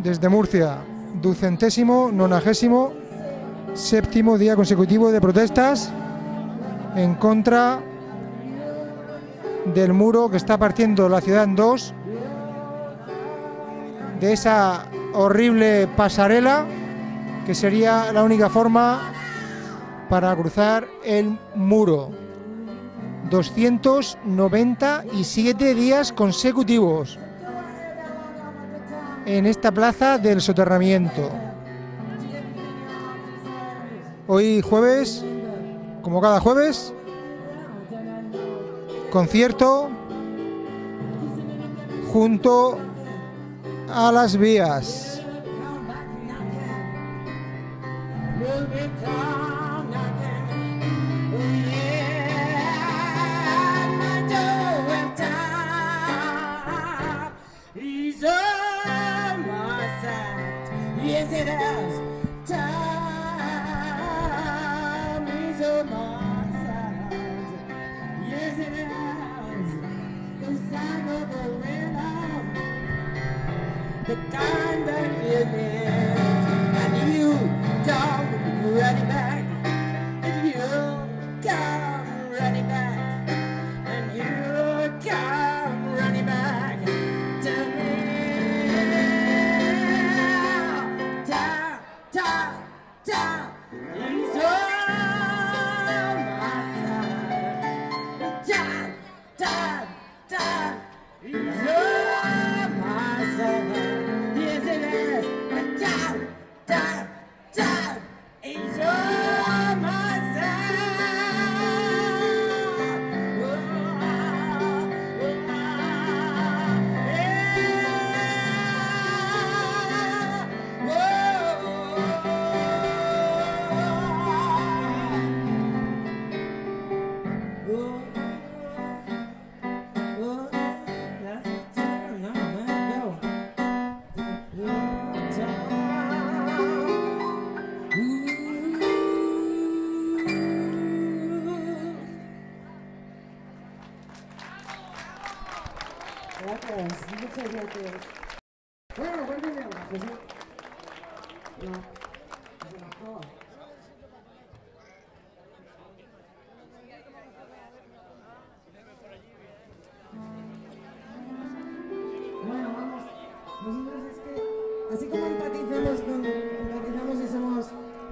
desde Murcia, 297º día consecutivo de protestas en contra del muro que está partiendo la ciudad en dos, de esa horrible pasarela que sería la única forma para cruzar el muro. 297 días consecutivos en esta plaza del soterramiento. Hoy jueves, como cada jueves, concierto junto a las vías. The time that you live, and you come running back, and you come running back, and you come running back to me. Ta ta ta, he's on my side. Ta ta ta, he's on my side. Muchas gracias. Bueno, vuelve a la cosa. Bueno, vamos. Nosotros es que, así como empatizamos y somos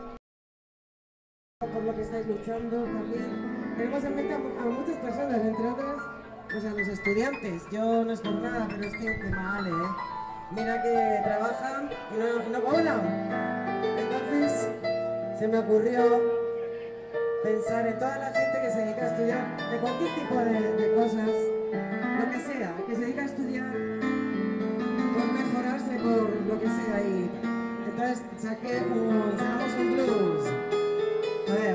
por lo que estáis luchando, también tenemos en mente a muchas personas, entre otras, pues a los estudiantes. Yo no es por nada, pero es que mal, mira que trabajan y no cobran. Entonces se me ocurrió pensar en toda la gente que se dedica a estudiar de cualquier tipo de cosas, lo que sea, que se dedica a estudiar por mejorarse, por lo que sea. Y entonces sacamos un blues. A ver,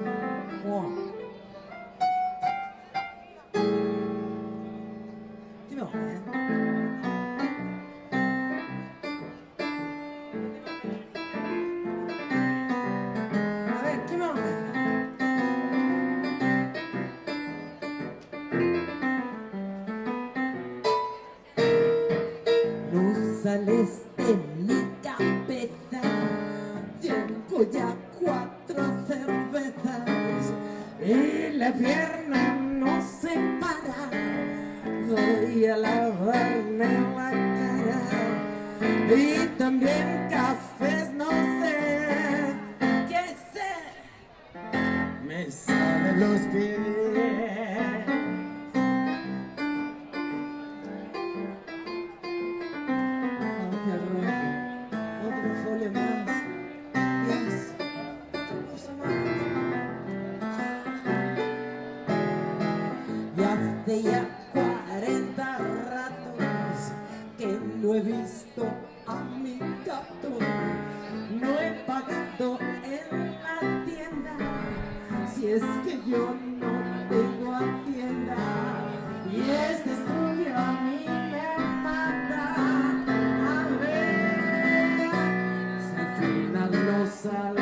sales de mi cabeza, llevo ya 4 cervezas y la pierna no se para, voy a lavarme la cara y también cafés, no sé qué sé, me salen los pies. Hace ya 40 ratos que no he visto a mi gato, no he pagado en la tienda, si es que yo no tengo hacienda, y este estudio a mí me mata, a ver si al final lo salva.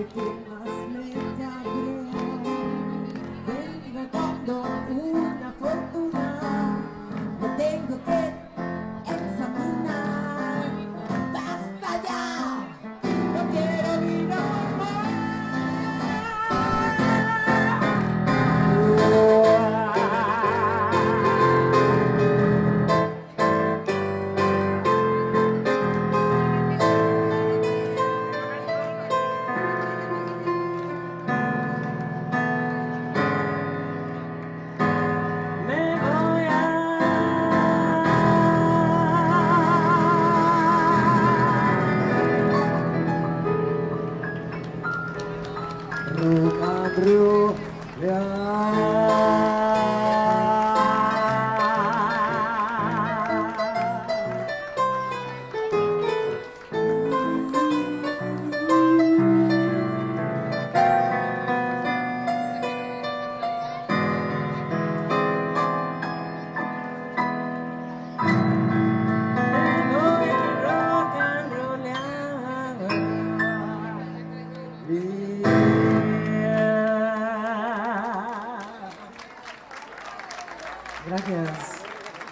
sé qué más me dará. Vengo dando una fortuna, me tengo que examinar. ¡Basta ya! No quiero vida más. Gracias.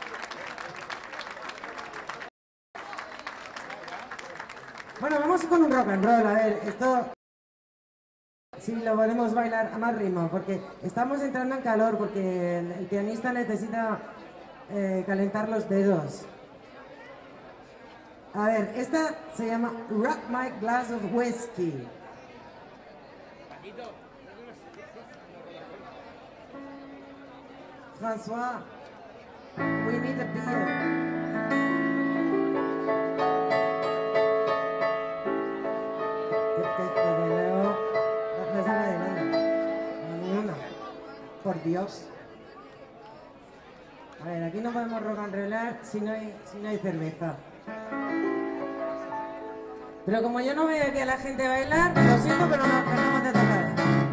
Bueno, vamos con un rock and roll. A ver, esto sí lo podemos bailar a más ritmo, porque estamos entrando en calor, porque el pianista necesita calentar los dedos. A ver, esta se llama Rock My Glass of Whiskey. François, we need a beer. No sale de nada. Ninguna. Por Dios. A ver, aquí no podemos rock and rollar si no hay cerveza. Pero como yo no veo aquí a la gente bailar, lo siento, pero no dejamos de tocar.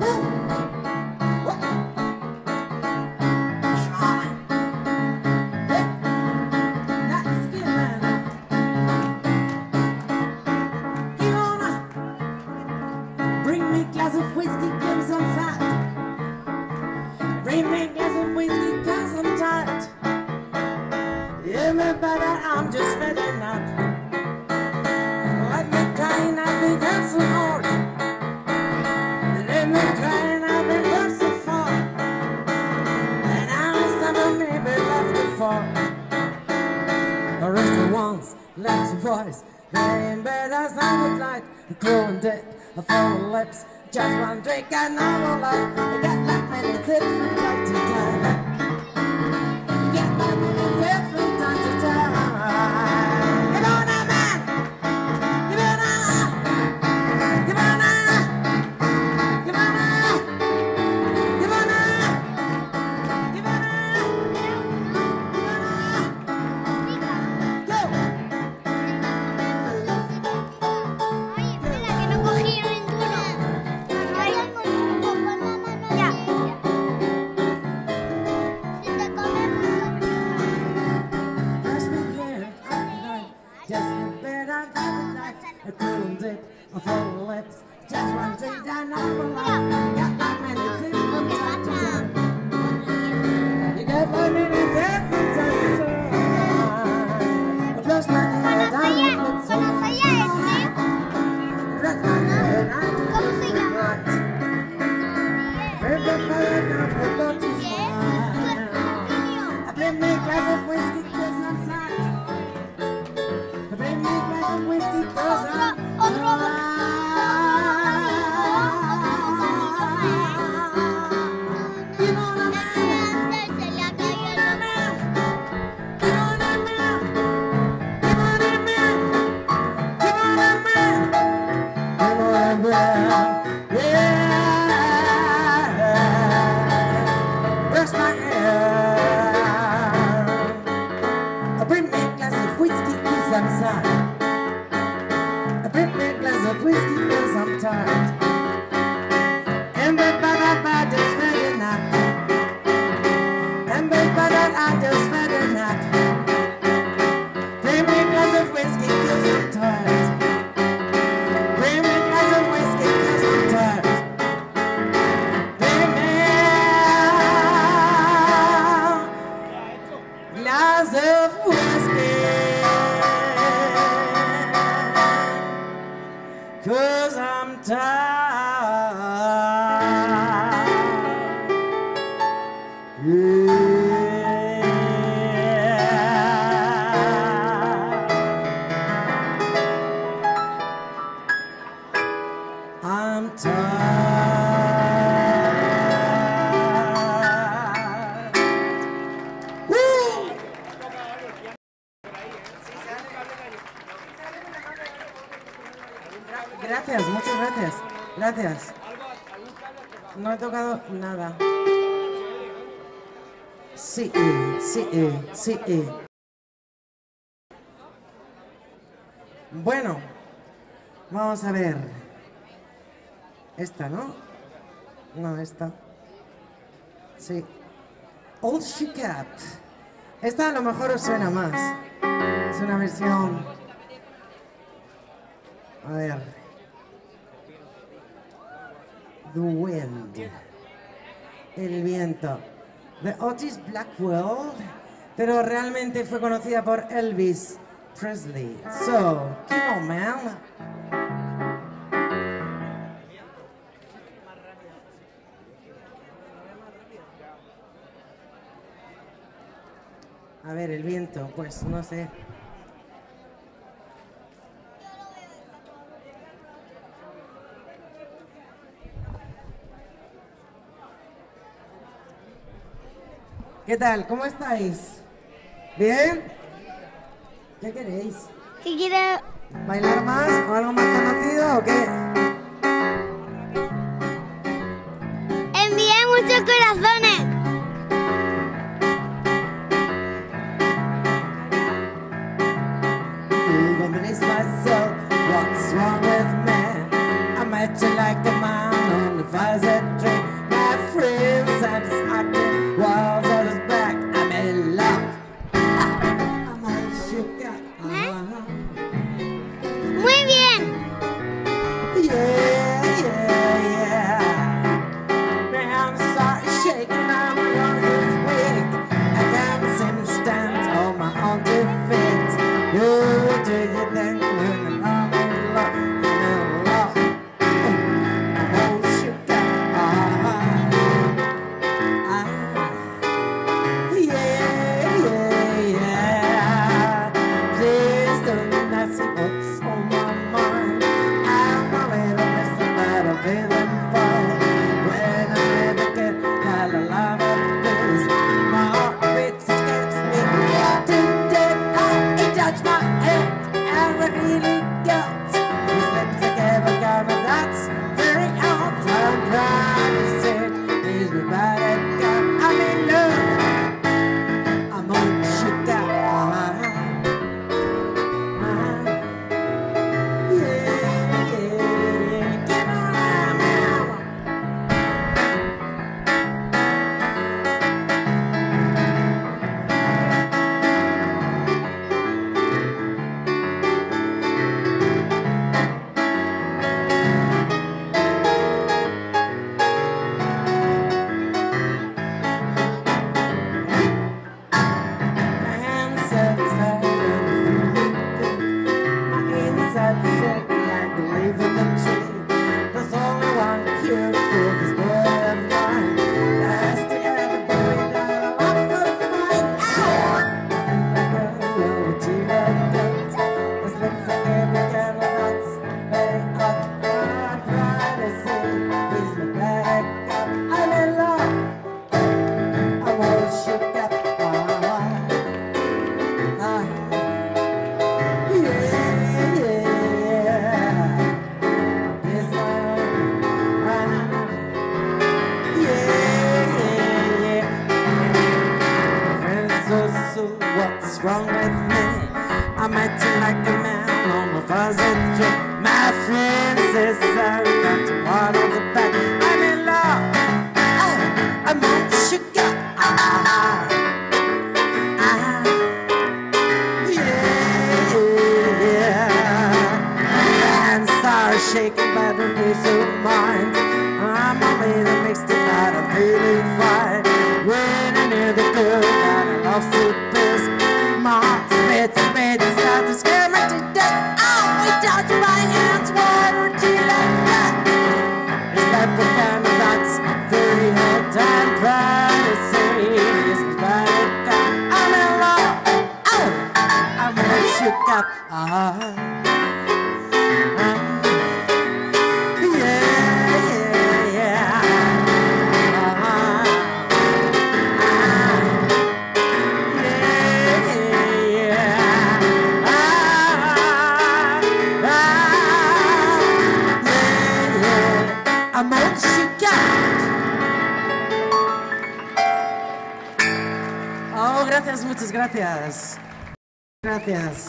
I'm just fed up. Let me try and I think that's an art. Let me try and I think that's a far. And I was never maybe left before. The rest of ones left to voice. They in bed as I would like. Growing dead, I fall lips. Just one drink and I will love. I got like many tips from time to time. Get my little tips from time to time. 'cause I'm tired. I'm tired. Woo! Gracias, muchas gracias. Gracias. No he tocado nada. Sí, sí. Bueno, vamos a ver. Esta, ¿no? No, esta. Sí. All She Got. Esta a lo mejor os suena más. Es una versión... A ver. The Wind. El viento. De Otis Blackwell. Pero realmente fue conocida por Elvis Presley. So, keep on, man. A ver, el viento, pues no sé. ¿Qué tal? ¿Cómo estáis? ¿Bien? ¿Qué queréis? ¿Qué quiere? ¿Bailar más o algo más conocido o qué? Envié muchos corazones. Reminisce myself, what's wrong with me? I met you like a man on the Pfizer tree. My friends said it's acting wild on his back. I'm in love. I'm all shook up. Muy bien. Yeah. My hands start shaking, I'm on his wig. I can't seem to stand on my own defeat. Who do you think when I'm in love? I'm in love. I'm all shook up. Yeah. Please don't not see what's on my mind. I'm a little messy, but I'm feeling fine. When I never get kind of love of this, my heart beats against me. Today it touched my head, and I really got these lips together, and that's very odd. I'm trying to say, please be bad at God. I'm in love. I'm on shook up. Yeah. Get on now. My hands set aside and my inside shaking like the leaves of the tree. There's only one cure for this boy of mine. That's to ever be that I'm for mine. Like a little T-Rex. This looks like every kind of nuts. Very hot, I'm trying to say, please look back up. I'm in love. I'm all shook up. What's wrong with me? I'm acting like a man on a fuzzy trip. My friend says I got to part of the back. I'm in love. I'm on sugar. Yeah. Hands are shaking by the face of mine. I'm a little mixed about a feeling fine. When I near the girl that I love so best, my heart spits, start to scare me to death. Oh, we touch my hands, water. Muchas gracias. Gracias.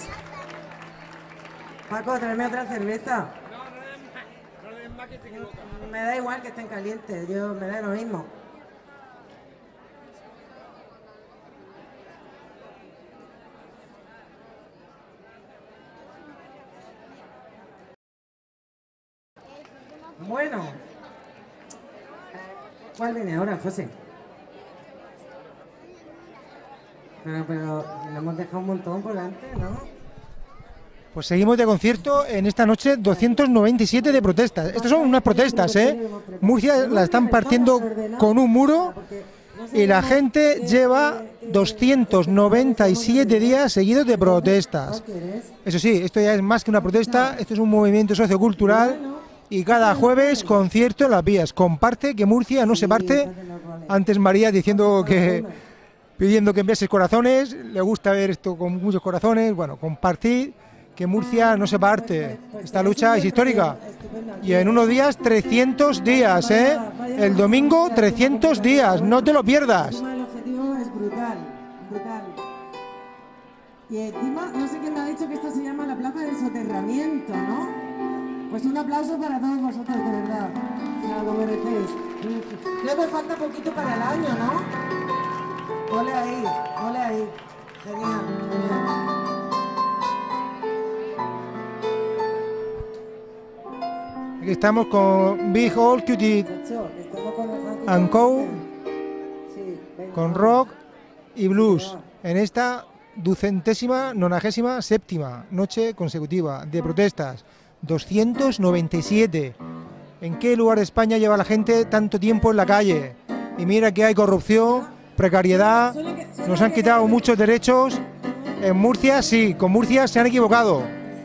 Paco, tráeme otra cerveza. Me da igual que estén calientes, me da lo mismo. Bueno. ¿Cuál viene ahora, José? Pero le hemos dejado un montón por delante, ¿no? Pues seguimos de concierto en esta noche 297 de protestas. Estas son unas protestas, ¿eh? Murcia la están partiendo con un muro y la gente lleva 297 días seguidos de protestas. Eso sí, esto ya es más que una protesta, esto es un movimiento sociocultural y cada jueves concierto en las vías. Comparte que Murcia no se parte. Antes María diciendo que... pidiendo que enviases corazones, le gusta ver esto con muchos corazones, bueno, compartir que Murcia no se parte, esta lucha es histórica, y en unos días 300 días, ¿eh? El domingo 300 días, no te lo pierdas. El objetivo es brutal, brutal. Y encima, no sé quién me ha dicho que esto se llama la Plaza del Soterramiento, ¿no? Pues un aplauso para todos vosotros, de verdad, ya lo merecéis. Creo que falta poquito para el año, ¿no? Ole ahí, genial, genial. Aquí estamos con Big Old Cutie and Co, con rock y blues, en esta 297ª noche consecutiva de protestas, 297. ¿En qué lugar de España lleva la gente tanto tiempo en la calle? Y mira que hay corrupción, precariedad, nos han quitado muchos derechos. En Murcia sí, con Murcia se han equivocado.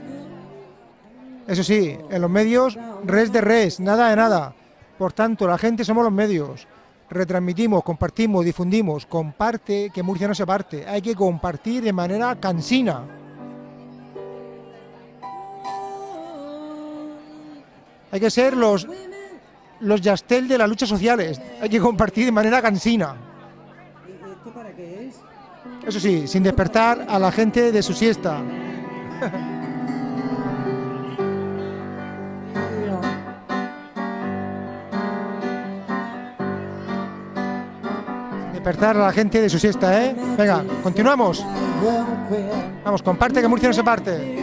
Eso sí, en los medios res de res, nada de nada. Por tanto, la gente somos los medios. Retransmitimos, compartimos, difundimos. Comparte, que Murcia no se parte. Hay que compartir de manera cansina. Hay que ser los Yastel de las luchas sociales. Hay que compartir de manera cansina. ¿Esto para qué es? Eso sí, sin despertar a la gente de su siesta. Sin despertar a la gente de su siesta, ¿eh? Venga, continuamos. Vamos, comparte que Murcia no se parte.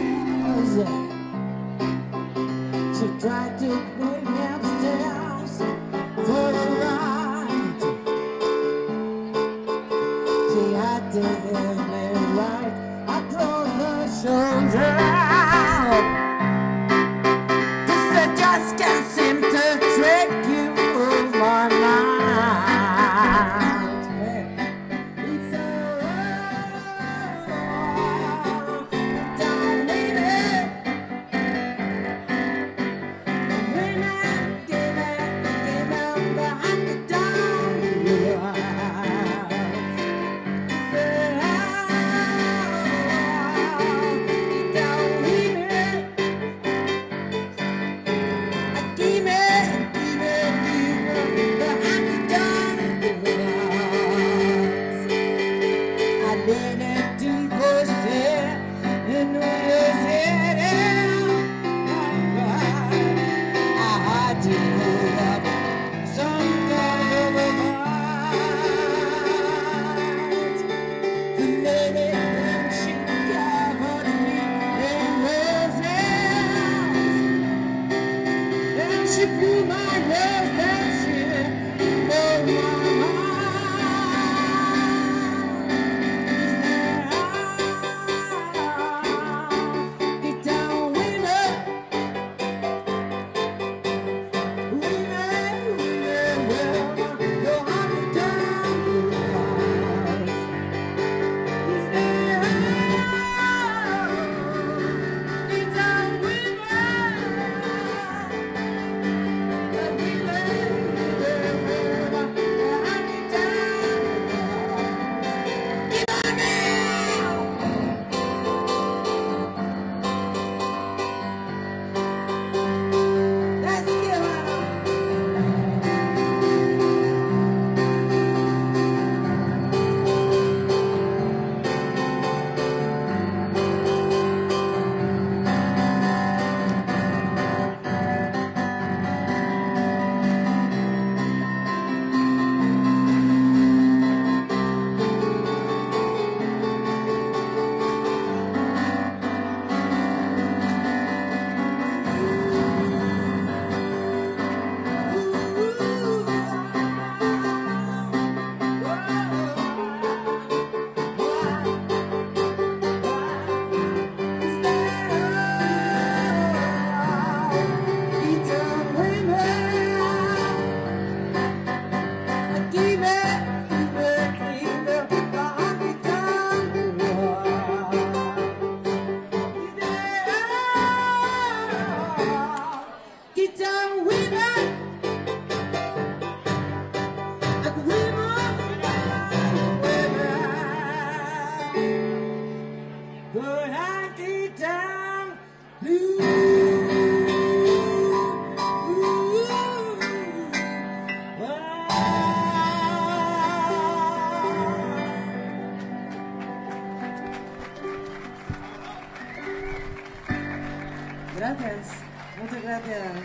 Muchas gracias.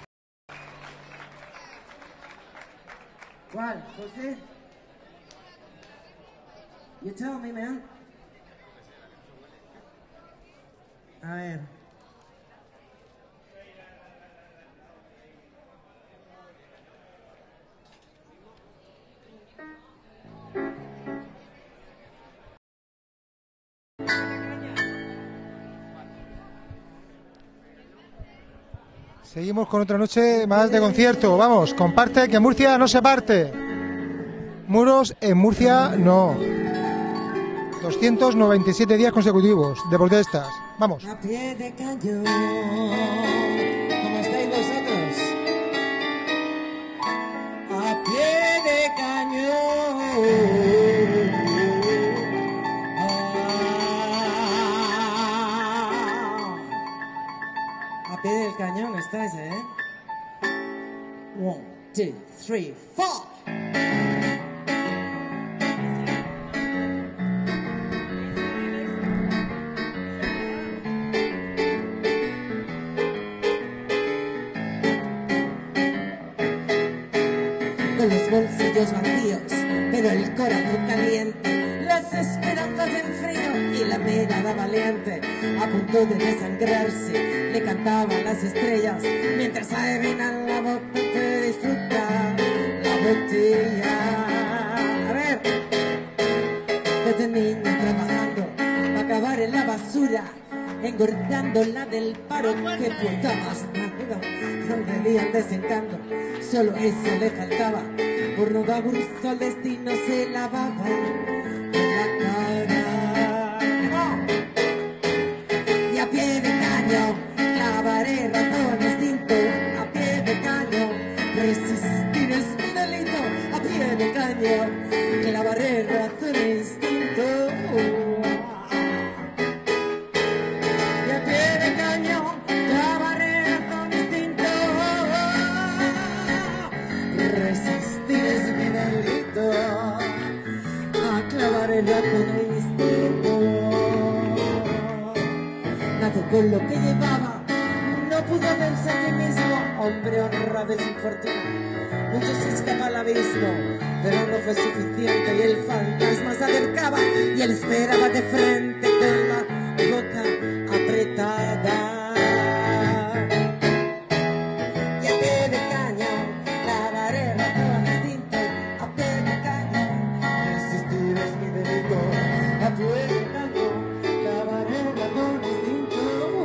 ¿Cuál? ¿José? You tell me, man. A ver. Seguimos con otra noche más de concierto. Vamos, comparte, que Murcia no se parte. Muros en Murcia no. 297 días consecutivos de protestas. Vamos. A pie de cañón. ¿Cómo estáis vosotros? A pie de cañón. A pie del cañón estáis, ¿eh? 1, 2, 3, 4. Con los bolsillos vacíos, pero el corazón caliente, las esperanzas en frío y la mirada valiente. A punto de desangrarse, le cantaban las estrellas, mientras adivinan la boca que disfruta la botella. A ver, desde niño trabajando para acabar en la basura, engordando la del paro que puta más rápido. No veía el desencanto, solo eso le faltaba. Por no dar gusto al destino se lavaba la cara. Y a pie de cañón lavaré razón instinto. A pie de cañón resistir es mi delito. A pie de cañón clavaré razón instinto. Y a pie de cañón clavaré razón instinto. Resistir es mi delito. A clavar el razón instinto. Nace con lo que llevaba, no pudo verse a sí mismo. Hombre honrado y sin fortuna, mucho se escapa al abismo, pero no fue suficiente y el fantasma se acercaba y él esperaba de frente con la boca apretada. Y a pie de cañón lavaré razón instinto. A pie de cañón resistir es mi delito. A pie de cañón lavaré razón instinto.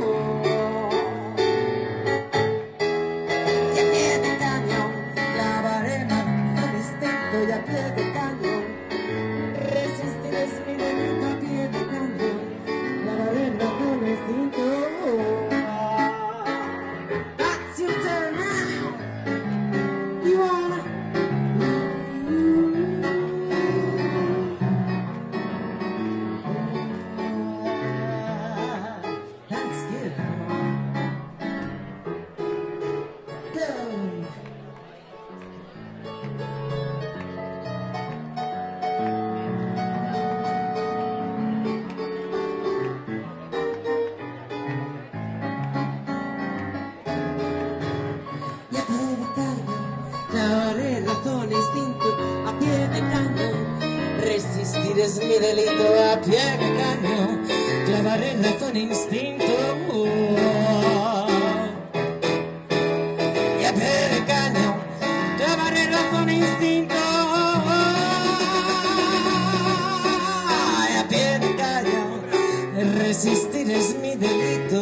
Y a pie de cañón lavaré razón instinto. Y a pie de cañón resistir es mi delito. A pie de cañón lavaré razón instinto. That's your turn now. You wanna that's good. Go. Y a pie de cañón lavaré razón instinto. A pie de cañón resistir es mi delito. A pie de cañón clavaré razón instinto. Y a pie de cañón clavaré razón instinto. Y a pie de cañón resistir es mi delito.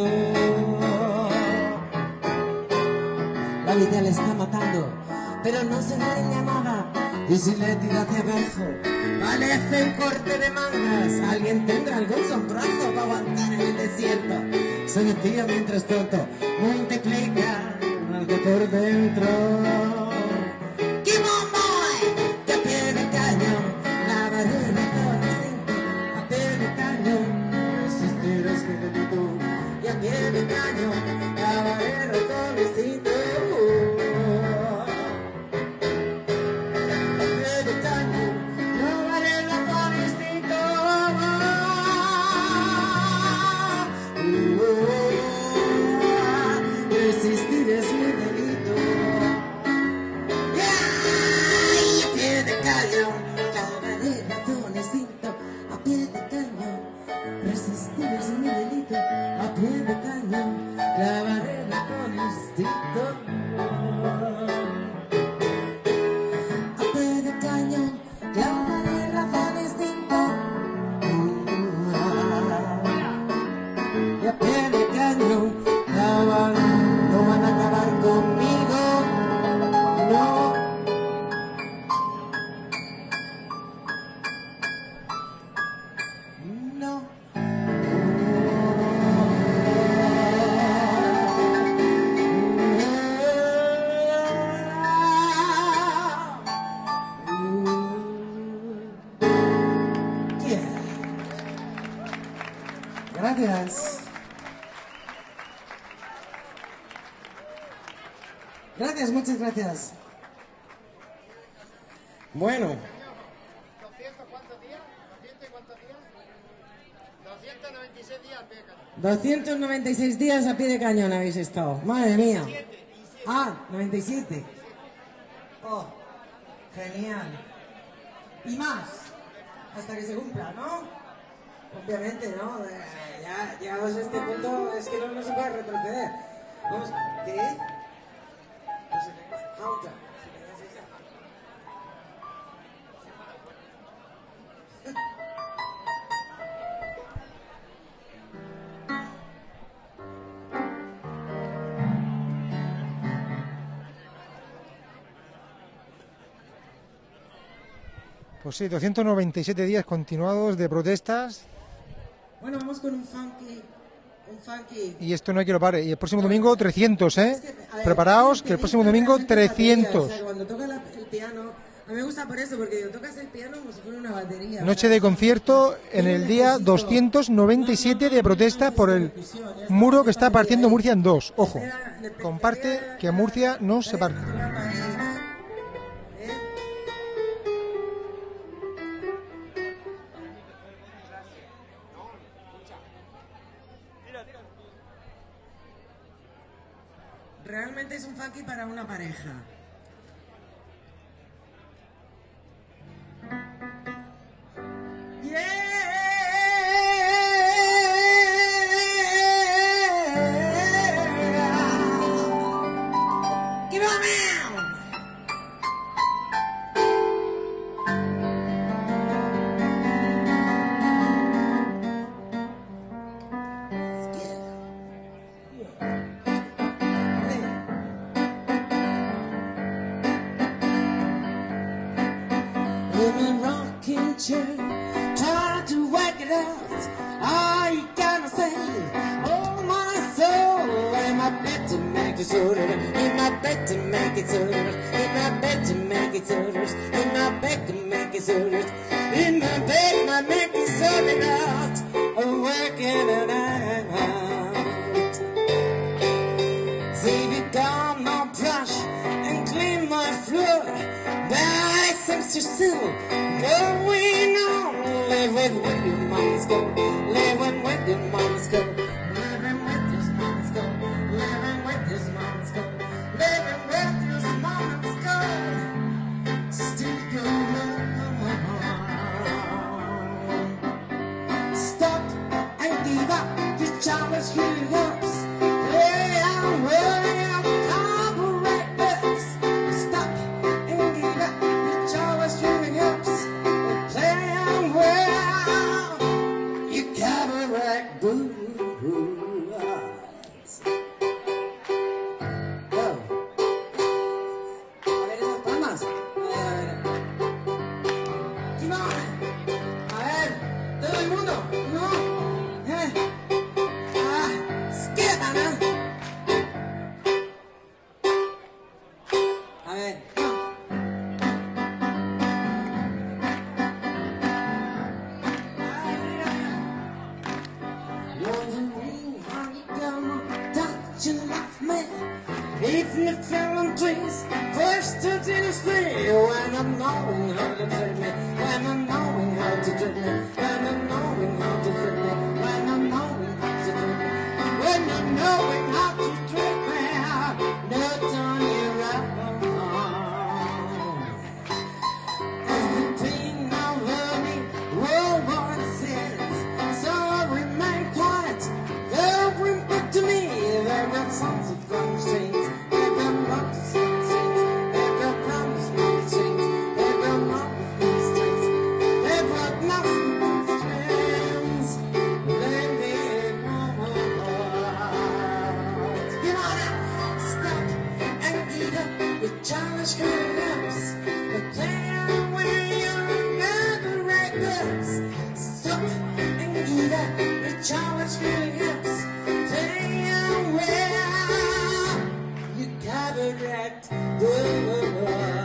La vida le está matando, pero no se daña nada. Y si le tira hacia abajo, parece un corte de mangas. Alguien tendrá algún sombrazo para aguantar en el desierto. Se decía mientras tanto, multiplica algo por dentro. Keep on boy, que a pie de cañón lavaré razón instinto. A pie de cañón resistir es mi delito. Y a pie de cañón lavaré razón instinto. resistir es mi delito. ¡Ay! A pie de cañón, clavaré razón instinto. A pie de cañón, resistir es mi delito. A pie de cañón, clavaré razón instinto. A pie de cañón, clavaré razón instinto. Y a pie de cañón, no van a acabar conmigo, no. No. Yeah. Gracias. Gracias, muchas gracias. Bueno. 296 días a pie de cañón habéis estado. Madre mía. Ah, 97. Oh, genial. Y más. Hasta que se cumpla, ¿no? Obviamente, ¿no? Ya llegados a este punto es que no se puede retroceder. Vamos, ¿qué? No sé, Jauta. Pues sí, 297 días continuados de protestas. Bueno, vamos con un funky. Y esto no hay que lo pare. Y el próximo domingo 300, ¿eh? Es que, a ver, Preparaos, que el próximo domingo 300. O sea, cuando toca el piano, a mí me gusta por eso, porque tocas el piano como si fuera una batería. Noche de concierto en el día 297 de protesta por el muro que está partiendo Murcia en dos. Ojo, comparte que Murcia no se parte. Realmente es un funky para una pareja. Yeah. Give it a man. In a rocking chair, trying to work it out. All you gotta say, oh my soul, am I bet to make it so? Am I bet to make it so? Am I bet to make it so? Am I bet to make it so? In my bed, I make it so out. Working it out. See me gone, no brush, and clean my floor. But it seems you're still going on. Living with your mom's go. Living with your mom's go. Living with your mom's go. Living with your mom's go. Living with your mom's go. Still go on. Stop and give up your childish hopes. Play on way of carburetors. Stop and give up your childish hopes. Play on well you carburet boots. Go. A ver esas palmas. A ver. Come on. A ver, todo el mundo. No. Skip, Ana. A ver. Wondering how you gonna touch and love me. Even the fallen trees first to the free. When I'm knowing how to treat me. When I'm knowing how to treat me. When I'm knowing how to treat me. When I'm knowing how to treat me. When I'm knowing how to treat me. challenge girls, but tell where your cabaret girls. Stop and give up the challenge girls. Tell where your cabaret girls.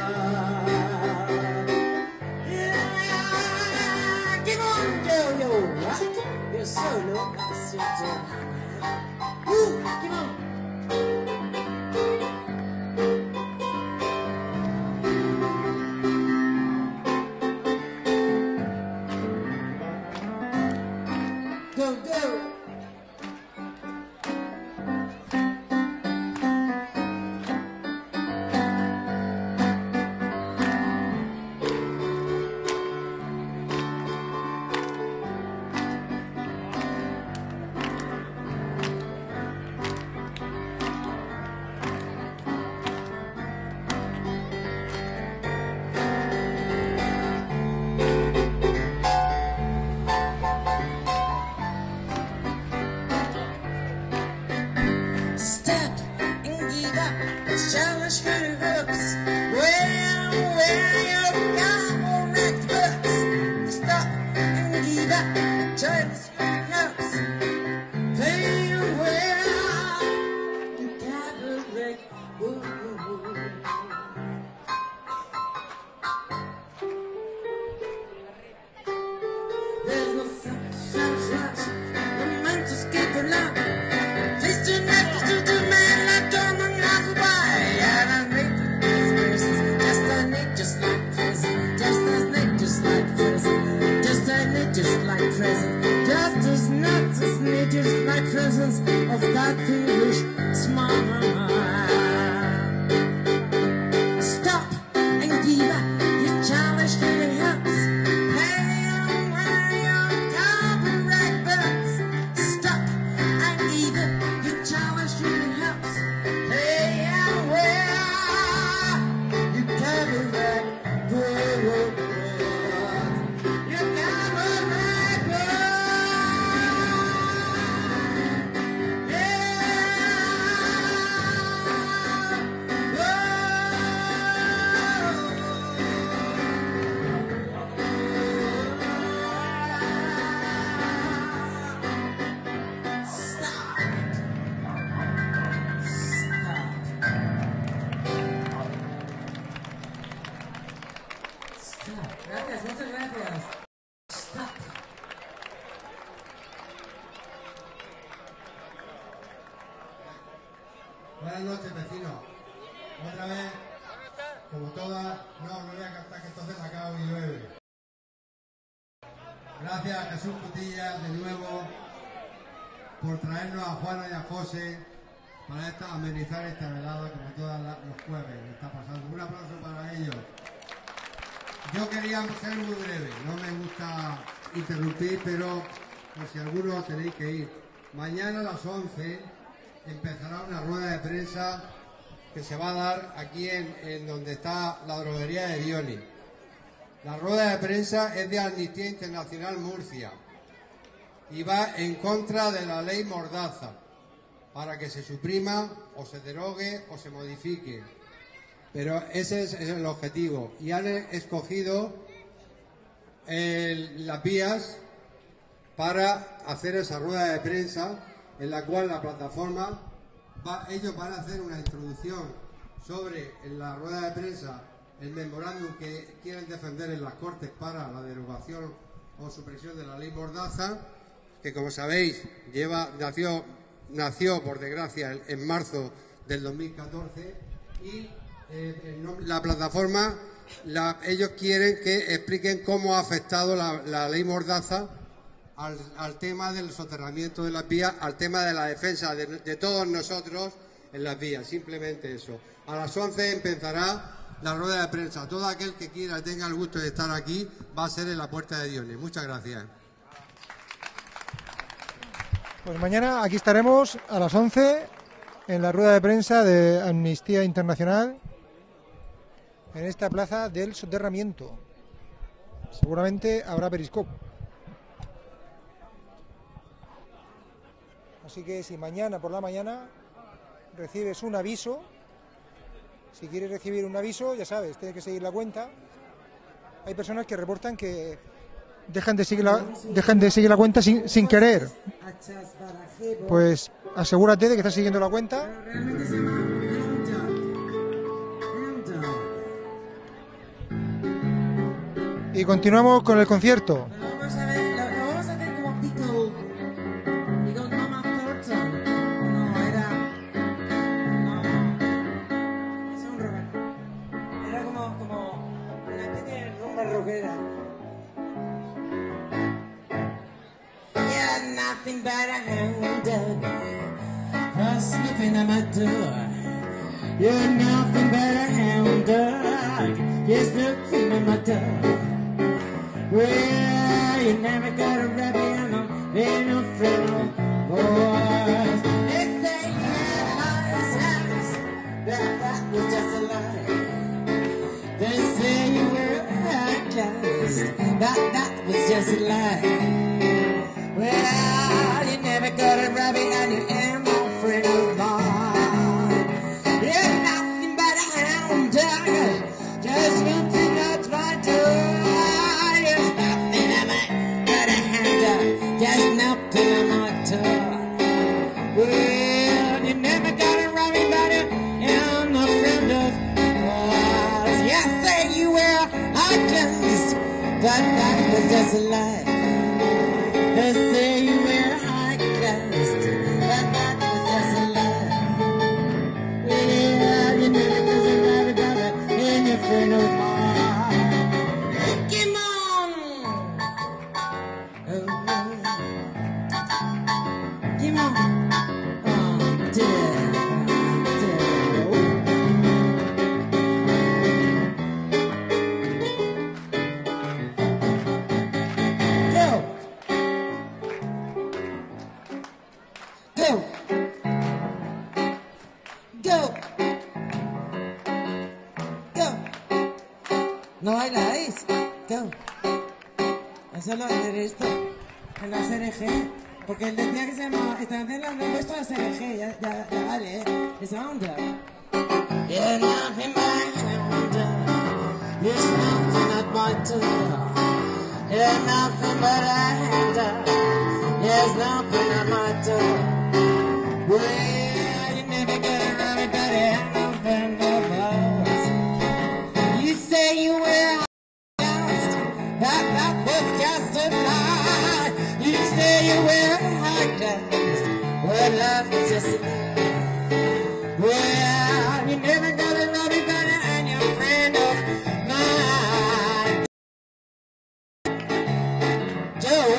Yeah, come on, yo-yo, right? You're solo, that's your turn. Woo, come on. Go, go. Stop and give up the challenge for the hooks. Where your correct books. Stop and give up the challenge for the hooks. Tell where you correct books. There's no such momentous escape alone. Please do not do the man like Dorman Rockabye. And I make these verses just as neat, just like present. Just as neat, just like present. Just as neat, just like present. Just as not as neat, just like presence of that foolish smile. Stop and give up your challenge to the hips. Hey, where your copyright books. Stop and give up your challenge to the hips. Hey, where you copyright books. Your copyright books. Gracias, muchas gracias. Stop. Buenas noches, vecinos. Otra vez, como todas, no voy a cantar que entonces me acabo y llueve. Gracias a Jesús Cutilla de nuevo por traernos a Juana y a José para amenizar esta velada como todos los jueves está pasando. Un aplauso para ellos. Yo quería ser muy breve, no me gusta interrumpir, pero por si algunos tenéis que ir. Mañana a las 11 empezará una rueda de prensa que se va a dar aquí en donde está la droguería de Dioni. La rueda de prensa es de Amnistía Internacional Murcia y va en contra de la ley Mordaza para que se suprima o se derogue o se modifique. Pero ese es el objetivo. Y han escogido las vías para hacer esa rueda de prensa en la cual la plataforma, ellos van a hacer una introducción sobre en la rueda de prensa el memorándum que quieren defender en las Cortes para la derogación o supresión de la ley Mordaza, que como sabéis nació por desgracia en marzo del 2014 y la plataforma, ellos quieren que expliquen cómo ha afectado la ley Mordaza al tema del soterramiento de las vías, al tema de la defensa de todos nosotros en las vías. Simplemente eso. A las 11 empezará la rueda de prensa. Todo aquel que quiera y tenga el gusto de estar aquí va a ser en la Puerta de Dioni. Muchas gracias. Pues mañana aquí estaremos a las 11 en la rueda de prensa de Amnistía Internacional en esta plaza del soterramiento. Seguramente habrá periscope. Así que si mañana por la mañana recibes un aviso, Si quieres recibir un aviso, ya sabes, tienes que seguir la cuenta. Hay personas que reportan que dejan de seguir la cuenta sin querer. Pues asegúrate de que estás siguiendo la cuenta. Realmente se llama Y continuamos con el concierto. Lo vamos a hacer como Pickle Mama Thornton. No, es un rock. Era como una especie de rumba rockera. You're nothing but a hound dog, sniffing at my door. You're nothing but a hound dog, you're sniffing at my door. Well, you never got a rabbit and ain't no friend of boys. They say you had nice hands, that was just a lie. They say you were high class, that was just a lie. Well, you never got a rabbit and you ain't no friend of mine. You're nothing but a hound dog, just nothing that's right to. Just nothing on my tongue. Well, you never got it right about it, and I'm a friend of yours. Yeah, say you were high class, but that was just a lie. They say you were high class, but that was just a lie. Well, you never got it right about it, and you're a friend of mine. Come on! Come on. Go. No bailáis. Go. Eso lo hacer esto. En la CRG. Porque él decía que se llamaba, esta canción la han puesto a la CRG, ya vale, esa onda. You're nothing but a hound dog, you're nothing at my door. You're nothing but a hound dog, there's nothing at my door. Well, you never got a rabbit, but it ain't no friend of ours. You say you were lost, that was just a lie. You say you were high class, well, love is just a lie. Well, you never got a rabbit, but and you're a friend of mine. Joe,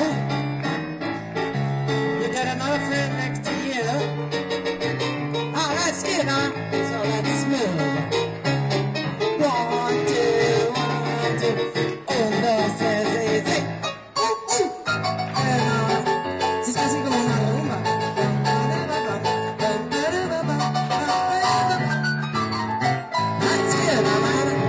you got another friend next to you. Oh, that's good, huh? So that's smooth. 1, 2, 1, 2. Oh, no, says easy. Es casi como una rumba. That's good, man.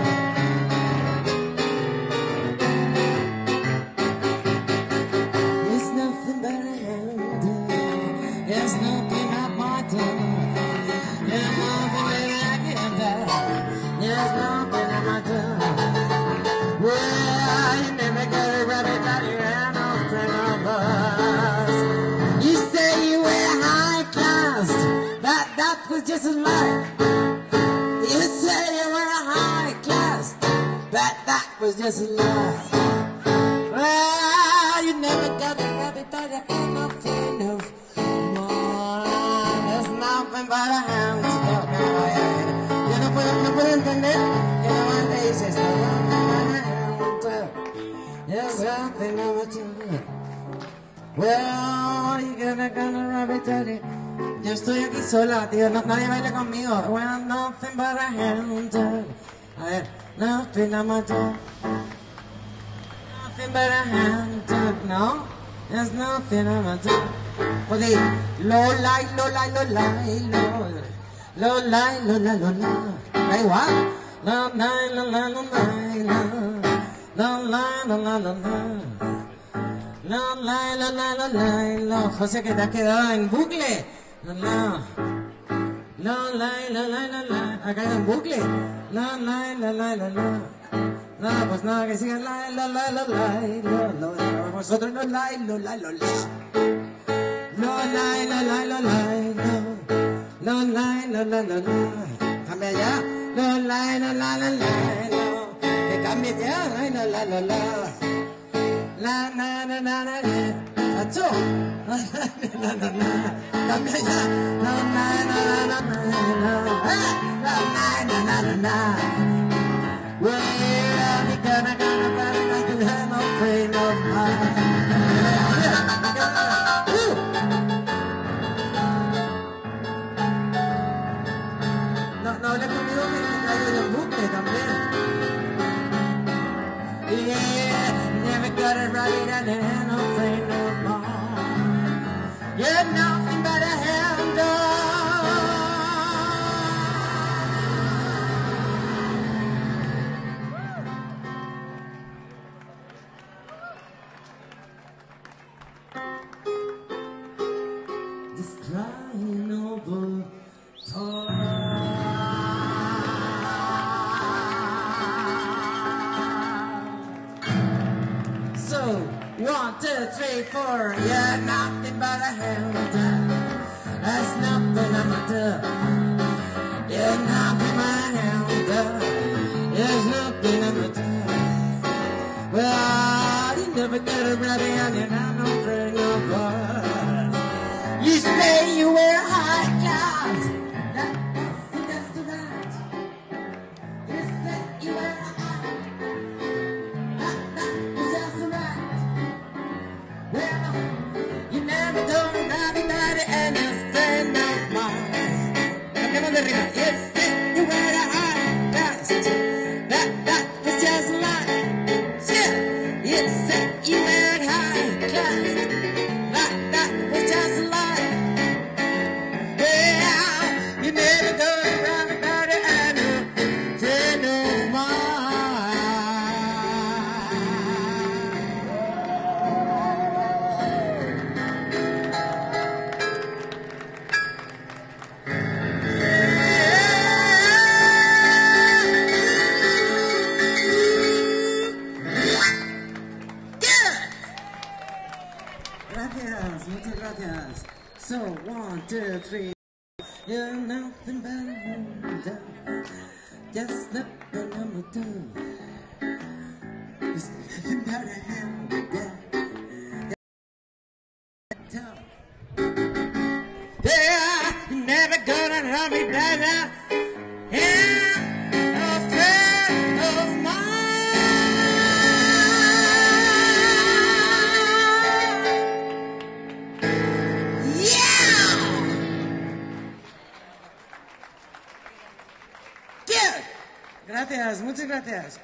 There's nothing but a hound dog. There's nothing at my door. There's nothing that I can do. There's nothing at my door. Well, you never got a rabbit, but you ain't no friend of us. You say you were high class, that was just a lie. You say you were high class, that was just a lie. Well, you never got a rabbit, but you ain't no friend of mine. There's nothing but a hound dog. Yo no puedo entender que no me dices no. There's nothing over to me. Well, you gonna rabbit daddy. Yo estoy aquí sola, tío, nadie baila conmigo. Well, nothing but a hound dog. A ver, nothing on my door. Nothing but a hound dog, no? There's nothing on my door. Pues di, Lola, Lola, Lola, Lola. Lola, Lola, Lola. Da igual. Lola, Lola, Lola, Lola. La la la la la la la la la la la la. José, que te has quedado en bucle. La la La la la la la la. Ha caído en bucle. La la la la la la. Nada, pues nada, que sigan la la la la la. Vosotros no la la la la la. No la la la la la. No la la la la la. Cambia ya. No la la la la la. Que cambie ya. La la la la. La na na na na na. ¡Acho! La na na na. Cambia ya. La na na na na na. La na na na na na. Well, you're gonna like you have no pain of mine. No hables conmigo que me traigo yo un bucle también. Yeah, never got it right and have no pain of mine. You're nothing but a hound dog. Just crying over So, 1, 2, 3, 4, you're nothing but a hound dog. That's nothing I'm a dog. You're nothing but a hound dog. There's nothing I'm a dog. Well, you never get a rabbit and you're not no friend of mine. You say you wear high class. That's the right. You say you wear high. That's just the right. Well, you never told anybody anything of mine. Cambiamos de rima. You say you wear a high class. That was just a lie. Yeah. You say you wear high class. That was just a lie. Well, you never told anybody anything of mine. Gracias, muchas gracias. So, 1, 2, 3. You're nothing but a hound dog. Just nothing I'm a dog. Just nothing but a hound dog. Yeah, you're never gonna run me down. Yeah, a friend of mine. Gracias, muchas gracias.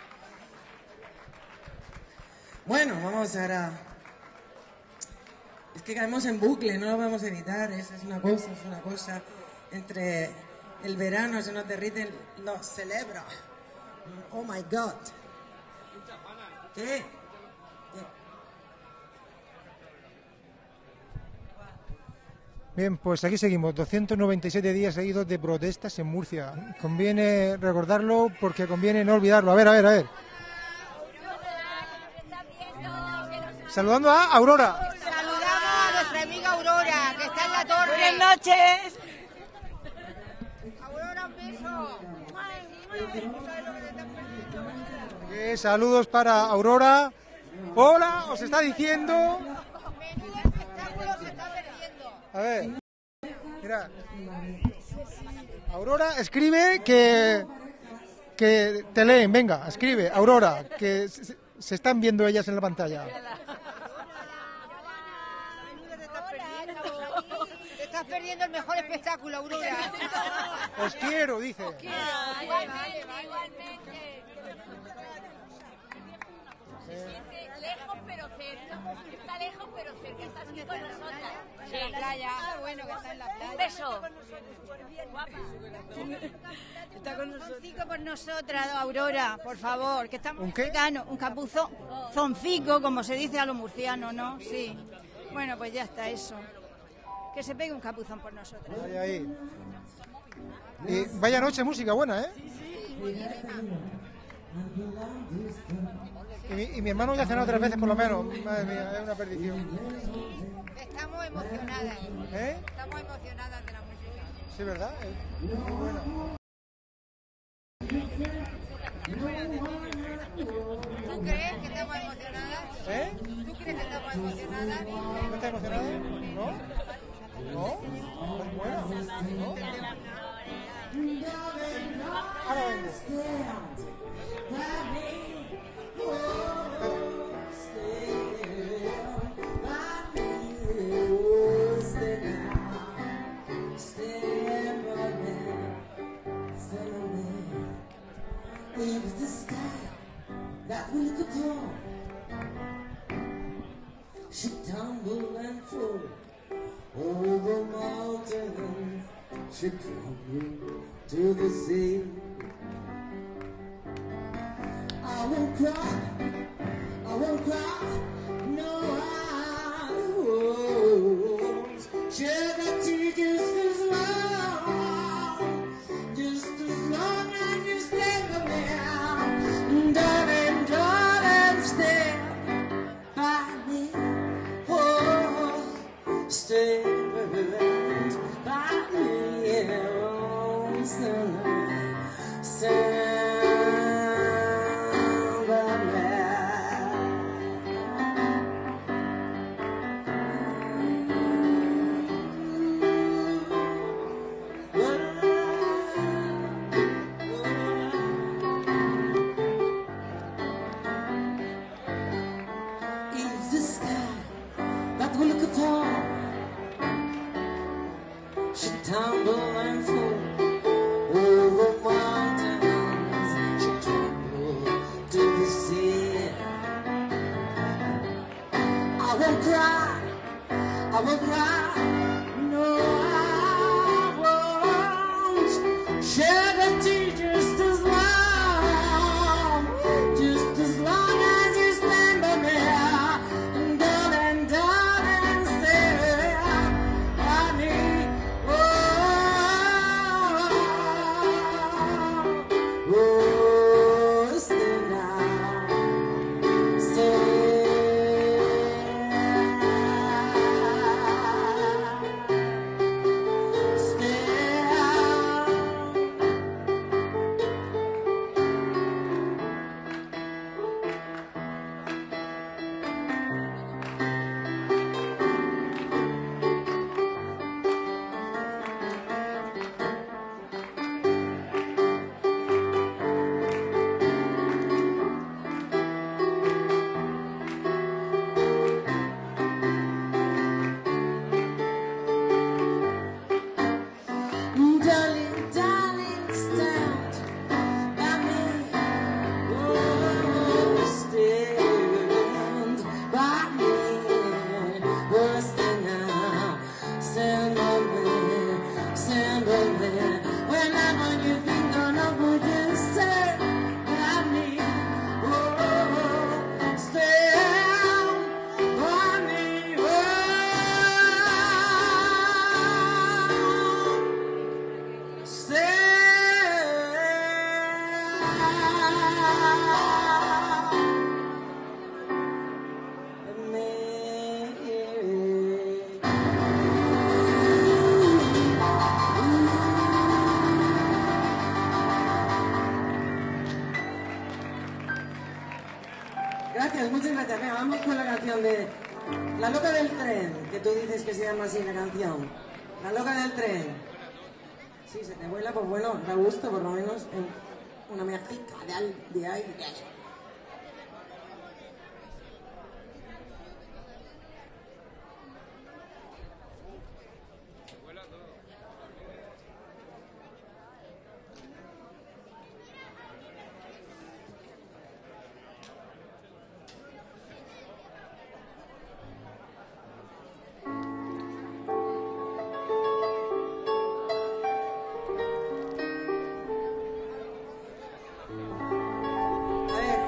Bueno, vamos ahora. Es que caemos en bucle, no lo podemos evitar. Es una cosa. Entre el verano se nos derriten los celebros. Oh my God. ¿Qué? Bien, pues aquí seguimos, 297 días seguidos de protestas en Murcia. Conviene recordarlo porque conviene no olvidarlo. A ver. Saludando a Aurora. Saludamos a nuestra amiga Aurora, que está en la torre. Buenas noches. Aurora, un beso. Saludos para Aurora. Hola, os está diciendo... Menudo espectáculo se está perdiendo. A ver, mira, Aurora, escribe que te leen, venga, escribe, Aurora, que se están viendo ellas en la pantalla. Te estás perdiendo el mejor espectáculo, Aurora. Os quiero, dice. Igualmente. Lejos pero cerca. Está lejos pero cerca. Está aquí con nosotras. En la playa. Bueno, que está en la playa. Un beso. Guapa. Está con nosotros. Con nosotras, Aurora, por favor, que estamos ¿Un qué? mexicanos, un capuzón, zoncico, como se dice a los murcianos, ¿no? Sí. Bueno, pues ya está eso. Que se pegue un capuzón por nosotras. Ahí. Y vaya noche, música buena, ¿eh? Y mi hermano ya ha cenado 3 veces por lo menos. Madre mía, es una perdición. Estamos emocionadas. ¿Eh? Estamos emocionadas de la música. Sí, ¿verdad? Es muy buena. ¿Tú crees que estamos emocionadas? ¿Eh? ¿Tú crees que estamos emocionadas? ¿No estás emocionado? ¿No? ¿No? Es buena. ¿No? Ahora vengo. It's the sky that we could draw. She tumbled and flew over mountains. She tumbled to the sea. I won't cry, I won't cry, no I won't. Shed a tear just as long as you stay with me. Darling, darling, stay by me. Oh, stay by me. Oh, stand by me. It's the sky that we look upon. She tumbled and flew over mountains. She tumbled to the sea. I won't cry, I won't cry, no I won't. Shed a tear just as long as you stand by me. Darling, darling, stay by me. Oh, stay now, darling, darling, stand by me. Oh, stand by me. Oh, stand now, stand by me, stand by me. Whenever you think on a would you stand by me? Oh, stand by me. Oh. Gracias, muchas gracias. Venga, vamos con la canción de La Loca del Tren, que tú dices que se llama así la canción. La Loca del Tren. Sí, se te vuela, pues bueno, da gusto por lo menos en una mejica de aire. A ver,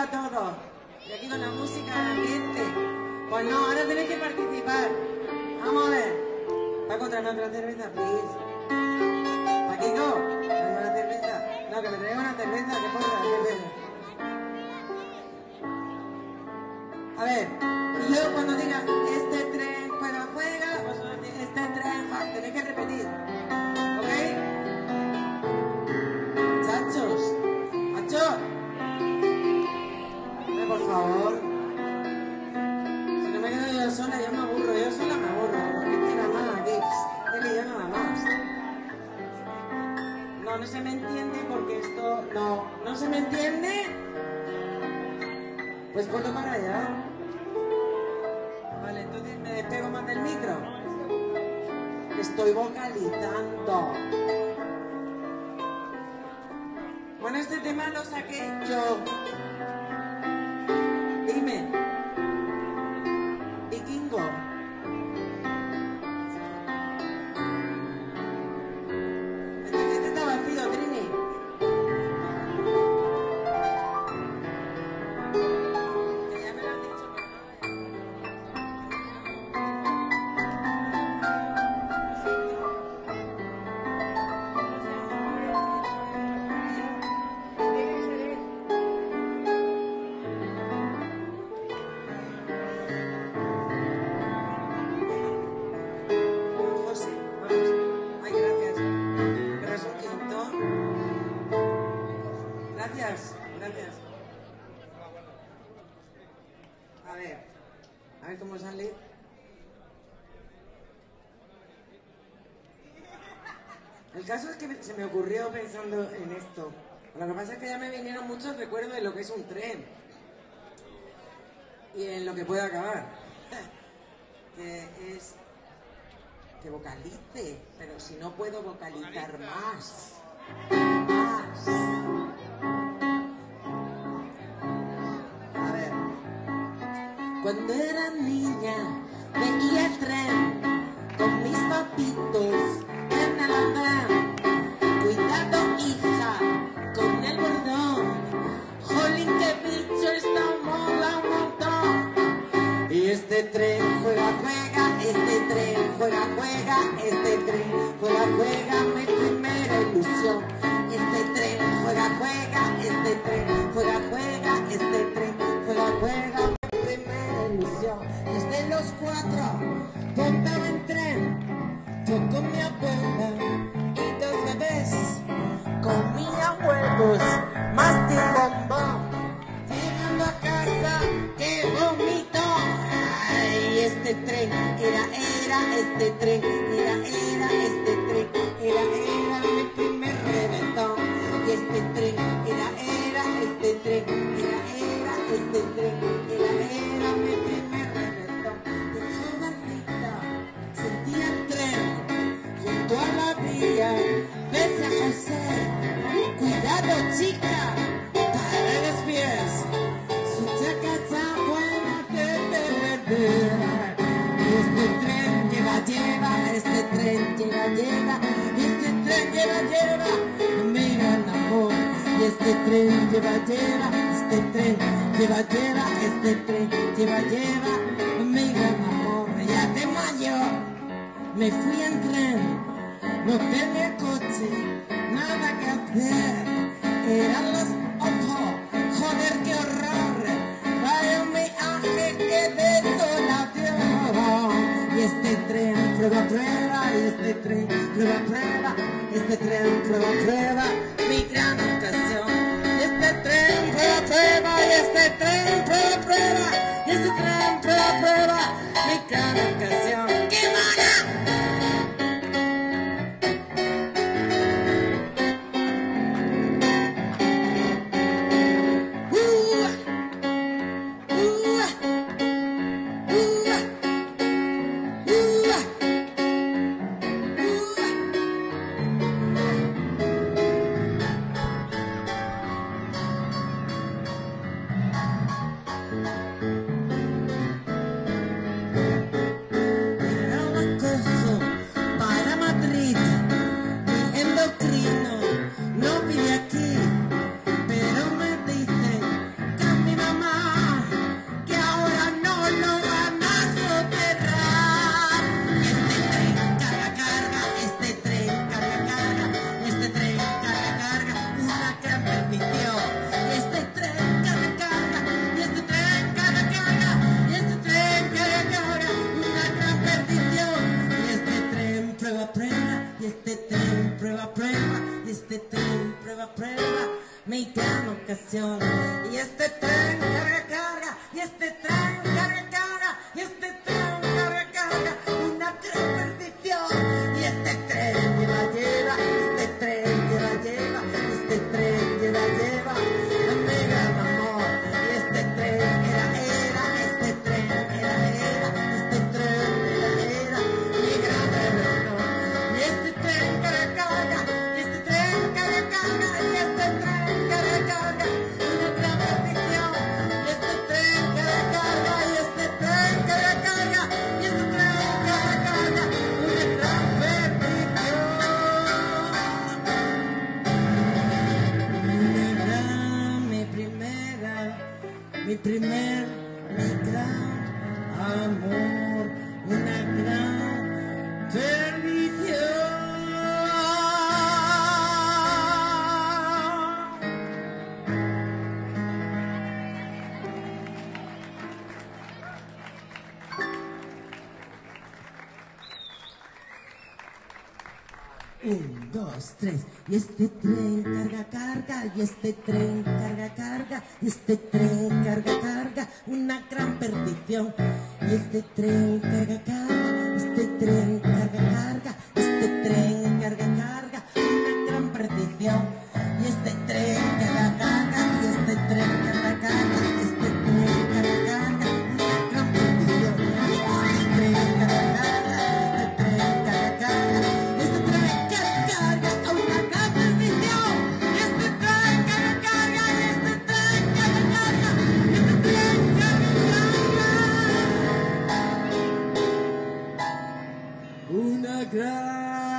a todos. Y aquí con la música, el ambiente. Pues no, ahora tenéis que participar. Vamos a ver. Paco, tráeme otra cerveza, please. Paquito, tráeme una cerveza. No, que me traiga una cerveza, que ponga la cerveza. A ver, y yo cuando diga este tren juega, vosotros decís este tren juega, tenéis que repetir. ¿Ok? Chachos, machos. Por favor. Si no me quedo yo sola, yo me aburro. Yo sola me aburro. Porque estoy nada más aquí. Él y yo nada más. No, no se me entiende porque esto... No se me entiende. Pues ponlo para allá. Vale, entonces me despego más del micro. Estoy vocalizando. Bueno, este tema lo saqué yo. Dime. Vikingo. Este está vacío, Trini. Que ya me lo han dicho, pero Gracias. A ver cómo sale. El caso es que se me ocurrió pensando en esto. Lo que pasa es que ya me vinieron muchos recuerdos de lo que es un tren. Y en lo que puede acabar. Que es que vocalice, pero si no puedo vocalizar más. A ver. Cuando era niña veía el tren con mis papitos en el andén. Cuidado, hija, con el bordón. Jolín, qué bicho, está mola un montón. Y este tren juega, este tren juega, este tren juega, mi primera ilusión. Este tren juega, este tren juega, este tren juega, mi primera ilusión. Desde los 4 montaba en tren, yo con mi abuela y 2 bebés, comía huevos, más de bombón. Llegando a casa, que vomito. Ay, este tren era, este tren era, este tren era mi primer reventón. Y este tren era, este tren era, este tren era mi primer reventón. De jovencita sentía el tren junto a la vía. Vete a José, cuidado chica, para los pies. Su chacacha buena te perder. Este tren lleva, este tren lleva, este tren lleva, mi gran amor. Y este tren lleva, este tren lleva, este tren lleva, mi gran amor. Ya de mayo me fui en tren, no tenía coche, nada que hacer. Eran las 8, joder, qué horror. Vaya un viaje que desolación. Y este tren prueba, y este tren prueba, este tren prueba, mi gran ocasión. Y este tren prueba, y este tren prueba, y este tren prueba, mi gran ocasión. ¡Qué mona! mi gran ocasión. Y este tren carga, carga, y este tren carga, carga, y este tren carga, carga, una gran perdición. Y este tren lleva, lleva, este tren lleva, lleva, este tren lleva, lleva a mi gran amor. Y este tren era, este tren era, este tren era mi gran rebelión. Y este tren carga, carga, y este tren carga, carga, y este tren carga, carga, una gran perdición. Y este tren carga, carga, y este tren carga, carga, y este tren carga, carga, una gran perdición. Mi primer, mi gran amor, una gran perdición. Un, dos, tres, y este tren carga, carga, y este tren carga, carga, y este tren carga, carga, una gran perdición. Y este tren carga, carga, este tren carga, carga, este tren carga, carga, una gran perdición. Y este tren carga, carga, y este tren carga, carga, este tren carga, carga, una gran perdición. Y este tren carga, carga, este tren carga, carga, este tren carga, a una gran perdición. Y este tren carga, carga, y este tren carga, carga, y este tren carga, carga, una gran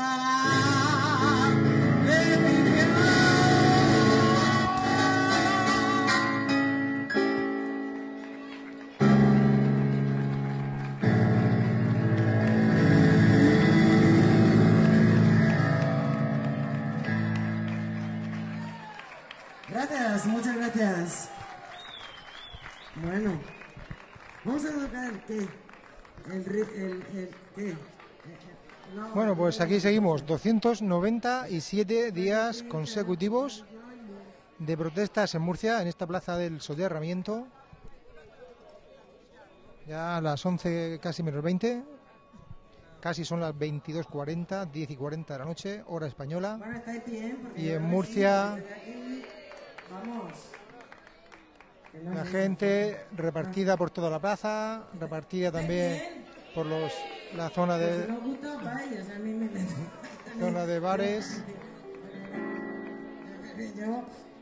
Gracias, muchas gracias. Bueno, vamos a tocar ¿qué? ¿Qué? No, Bueno, pues aquí seguimos, 297 días consecutivos de protestas en Murcia, en esta plaza del Soterramiento. Ya a las 11, casi menos 20, casi son las 22:40, 10:40 de la noche, hora española. Bueno, estáis bien, porque Y en ahora Murcia, sí, desde aquí, vamos. Que no la sé. gente repartida por toda la plaza, repartida también por la zona Pues si de, no os gusta, vayas, a mí me zona de bares. Yo...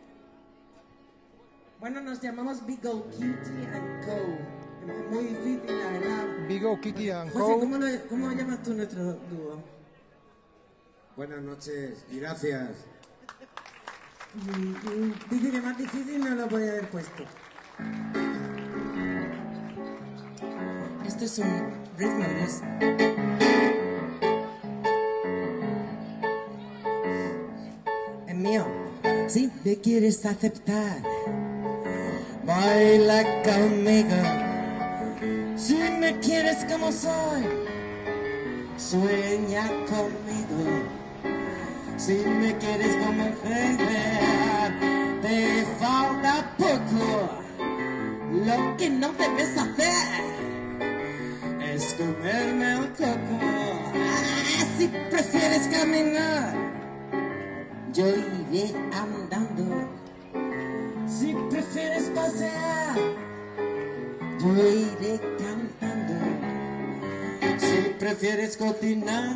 Bueno, nos llamamos Big O Kitty and Co. Muy difícil, la verdad. Vigo, Kitty and José, Co. ¿cómo llamas tú nuestro dúo? Buenas noches y gracias. Dice que más difícil no lo podía haber puesto. Esto es un ritmo, es mío. Si me quieres aceptar, baila conmigo. Si me quieres como soy, sueña conmigo. Si me quieres como mujer, te falta poco. Lo que no debes hacer es comerme un coco. Si prefieres caminar, yo iré andando. Si prefieres pasear, yo iré cantando. Si prefieres cocinar,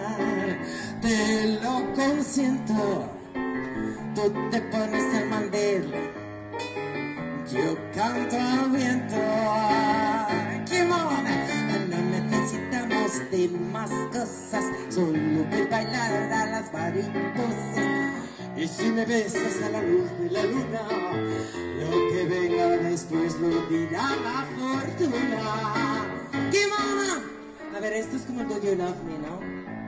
te lo consiento. Tú te pones el mandil, yo canto al viento. ¡Come on! No necesitamos de más cosas, solo ver bailar a las mariposas. Y si me besas a la luz de la luna, lo que venga después lo dirá la fortuna. ¡Come on! A ver, esto es como el Do You Love Me, ¿no?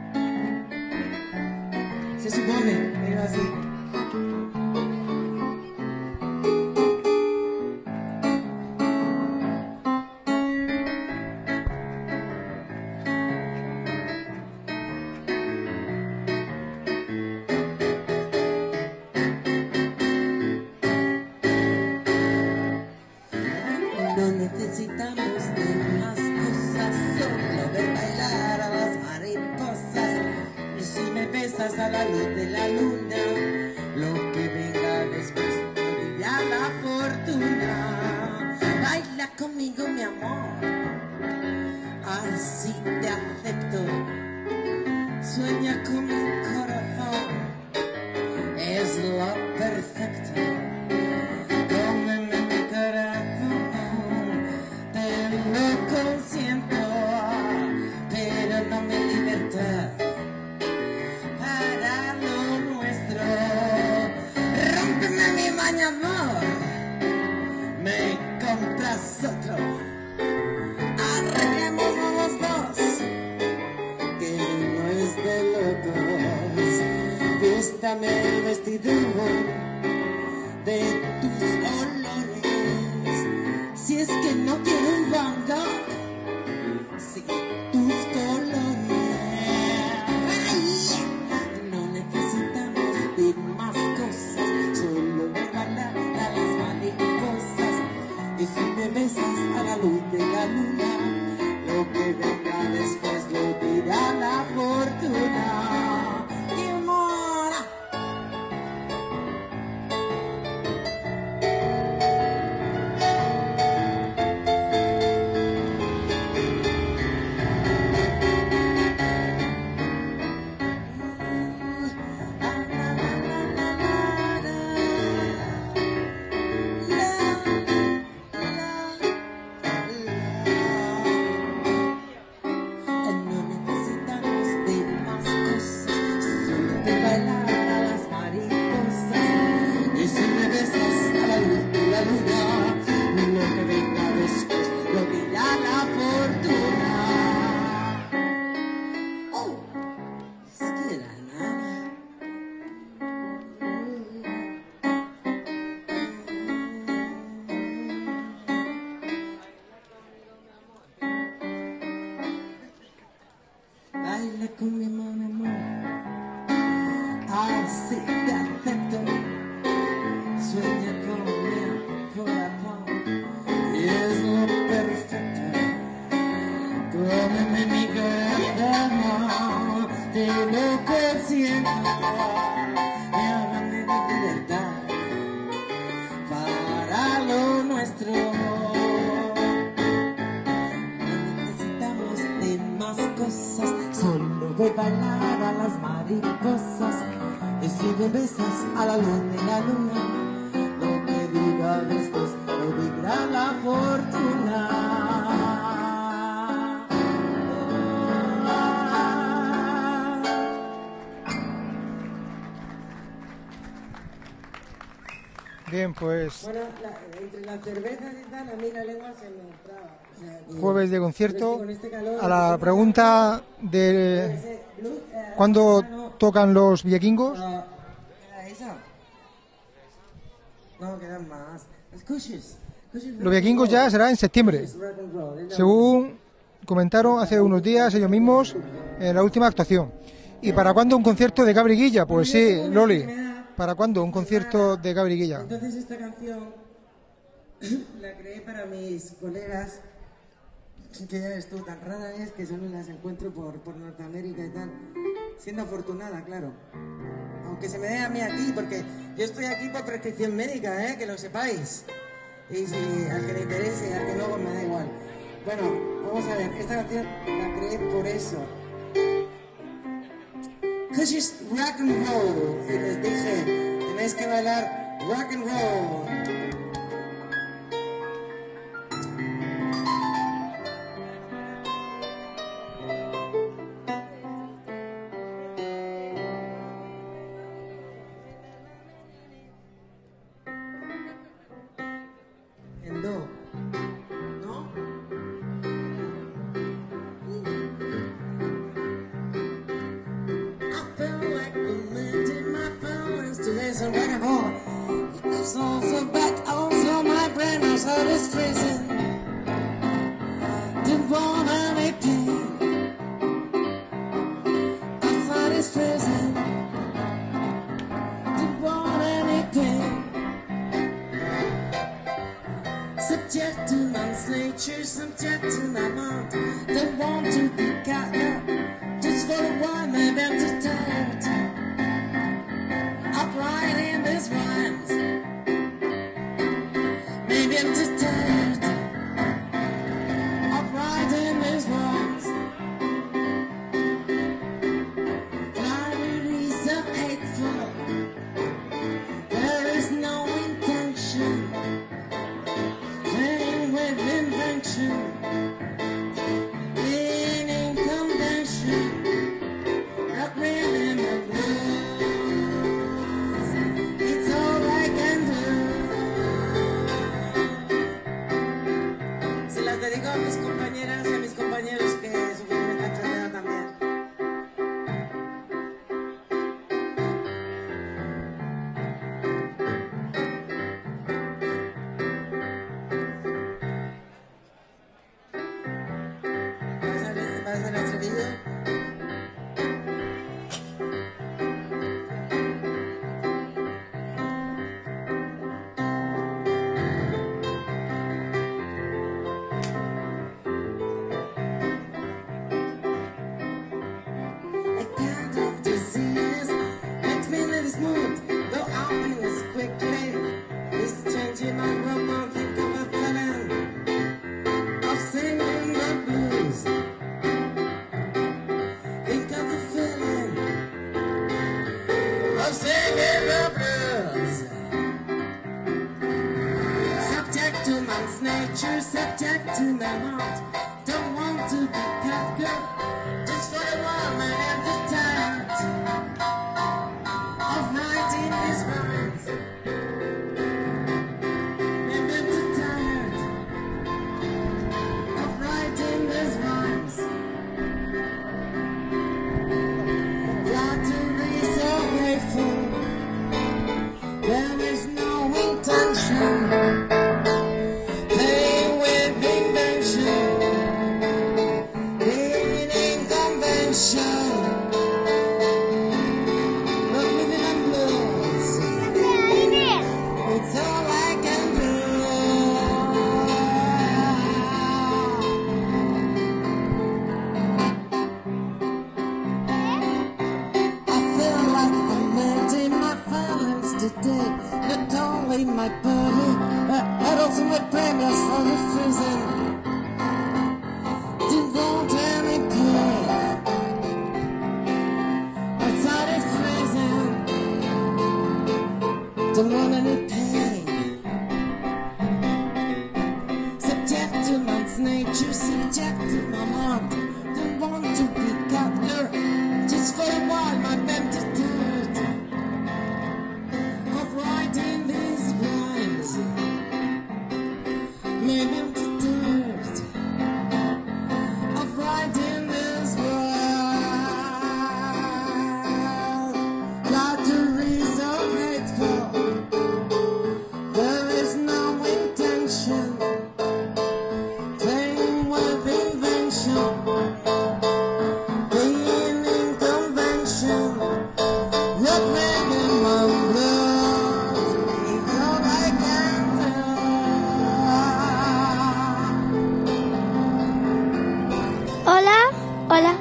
Se supone, pero así. No necesitamos de más cosas, solo ver bailar a las mariposas. Y si me besas a la luz de la luna, lo que venga después no dirá la fortuna. Baila conmigo, mi amor, así te acepto. Sueña con mi corazón, es lo perfecto. Cómeme mi corazón, te lo consiento, pero dame libertad para lo nuestro. Rómpeme mi bañador, me compras otro. Arreglemos los dos, que no es de locos. Vístame el vestido de tus olores. Si es que no quiero un bando, sigue tus colores. Ay, no necesitamos de más cosas, solo de bailar a las mariposas. Y si me besas a la luz de la luna, lo que venga después lo dirá la fortuna. Y mora. No necesitamos de más cosas, solo de bailar a las mariposas. Y si me besas a la luz de la luna, lo que venga después lo dirá la fortuna. Oh, es que la nada. Baila con mi amor, así te acepto. Sueña con mi corazón, y es lo perfecto. Cómeme mi corazón, te lo consiento. Y háblame de libertad para lo nuestro. No necesitamos de más cosas, solo de bailar a las mariposas. Y si me besas a la luz de la luna, lo que diga después lo dirá la fortuna. Bien, pues Bueno, entre las cervezas y tal, a mí la lengua se me traba. O sea, que- jueves de concierto. con este calor, A la pregunta de ese blues, ¿cuándo no, tocan los vikingos? ¿era esa? No, quedan más. Escuches. Los vikingos ya será en septiembre, según comentaron hace unos días ellos mismos en la última actuación. ¿Y para cuándo un concierto de Gabri Guilla? Pues sí, Loli. ¿Para cuándo un concierto de Gabri Guilla? Entonces esta canción la creé para mis colegas, que ya ves tú, tan rara es que solo las encuentro por Norteamérica y tal. Siendo afortunada, claro. Aunque se me dé a mí aquí, porque yo estoy aquí por prescripción médica, que lo sepáis. Y si al que le interese, al que no, pues me da igual. Bueno, vamos a ver, esta canción la creé por eso. Cause it's rock and roll. Y les dije, tenéis que bailar rock and roll. En do. ¿No? I felt like lamenting my feelings today, so rock and roll. It's also back, also my brain was out of prison. Didn't want anything. Outside his prison. Didn't want anything. Subject to my nature subject to my mind. Don't want to be caught up, just for a while, maybe I'm too tired. Upright in these rhymes, maybe I'm too tired. Upright in these rhymes, flattery is so hateful. There is no intention, playing with invention, being in convention, rock rhythm and blues. It's all I can do. Se las dedico a mis compañeras y a mis compañeros que sufren esta enfermedad también. ¿Vas a hacer el estribillo? A kind of disease makes me lose mood, though happiness quickly is changing my room. Think of a feeling of singing the blues. Think of the feeling of singing the blues. Subject to man's nature, subject to my heart. Don't want to be cat girl, just for a woman and the tired of writing these rhymes. Maybe I'm too tired of writing these rhymes. Flattery so grateful, there is no intention, playing with invention, being in convention, rock rhythm and blues. It's all I can do. I feel like I'm melting my feelings today. Not only my body, but also my brain is slowly freezing. Don't want any pain. Outside it's freezing. Don't want any pain. Subject to man's nature, subject to my mind. Don't want to be captured, just for a while, my mental dirt of writing these rhymes. Maybe I'm too tired of writing these words. Flattery so hateful, there is no intention, playing with invention, being in convention, rock rhythm and blues. It's all I can do. Hola, hola.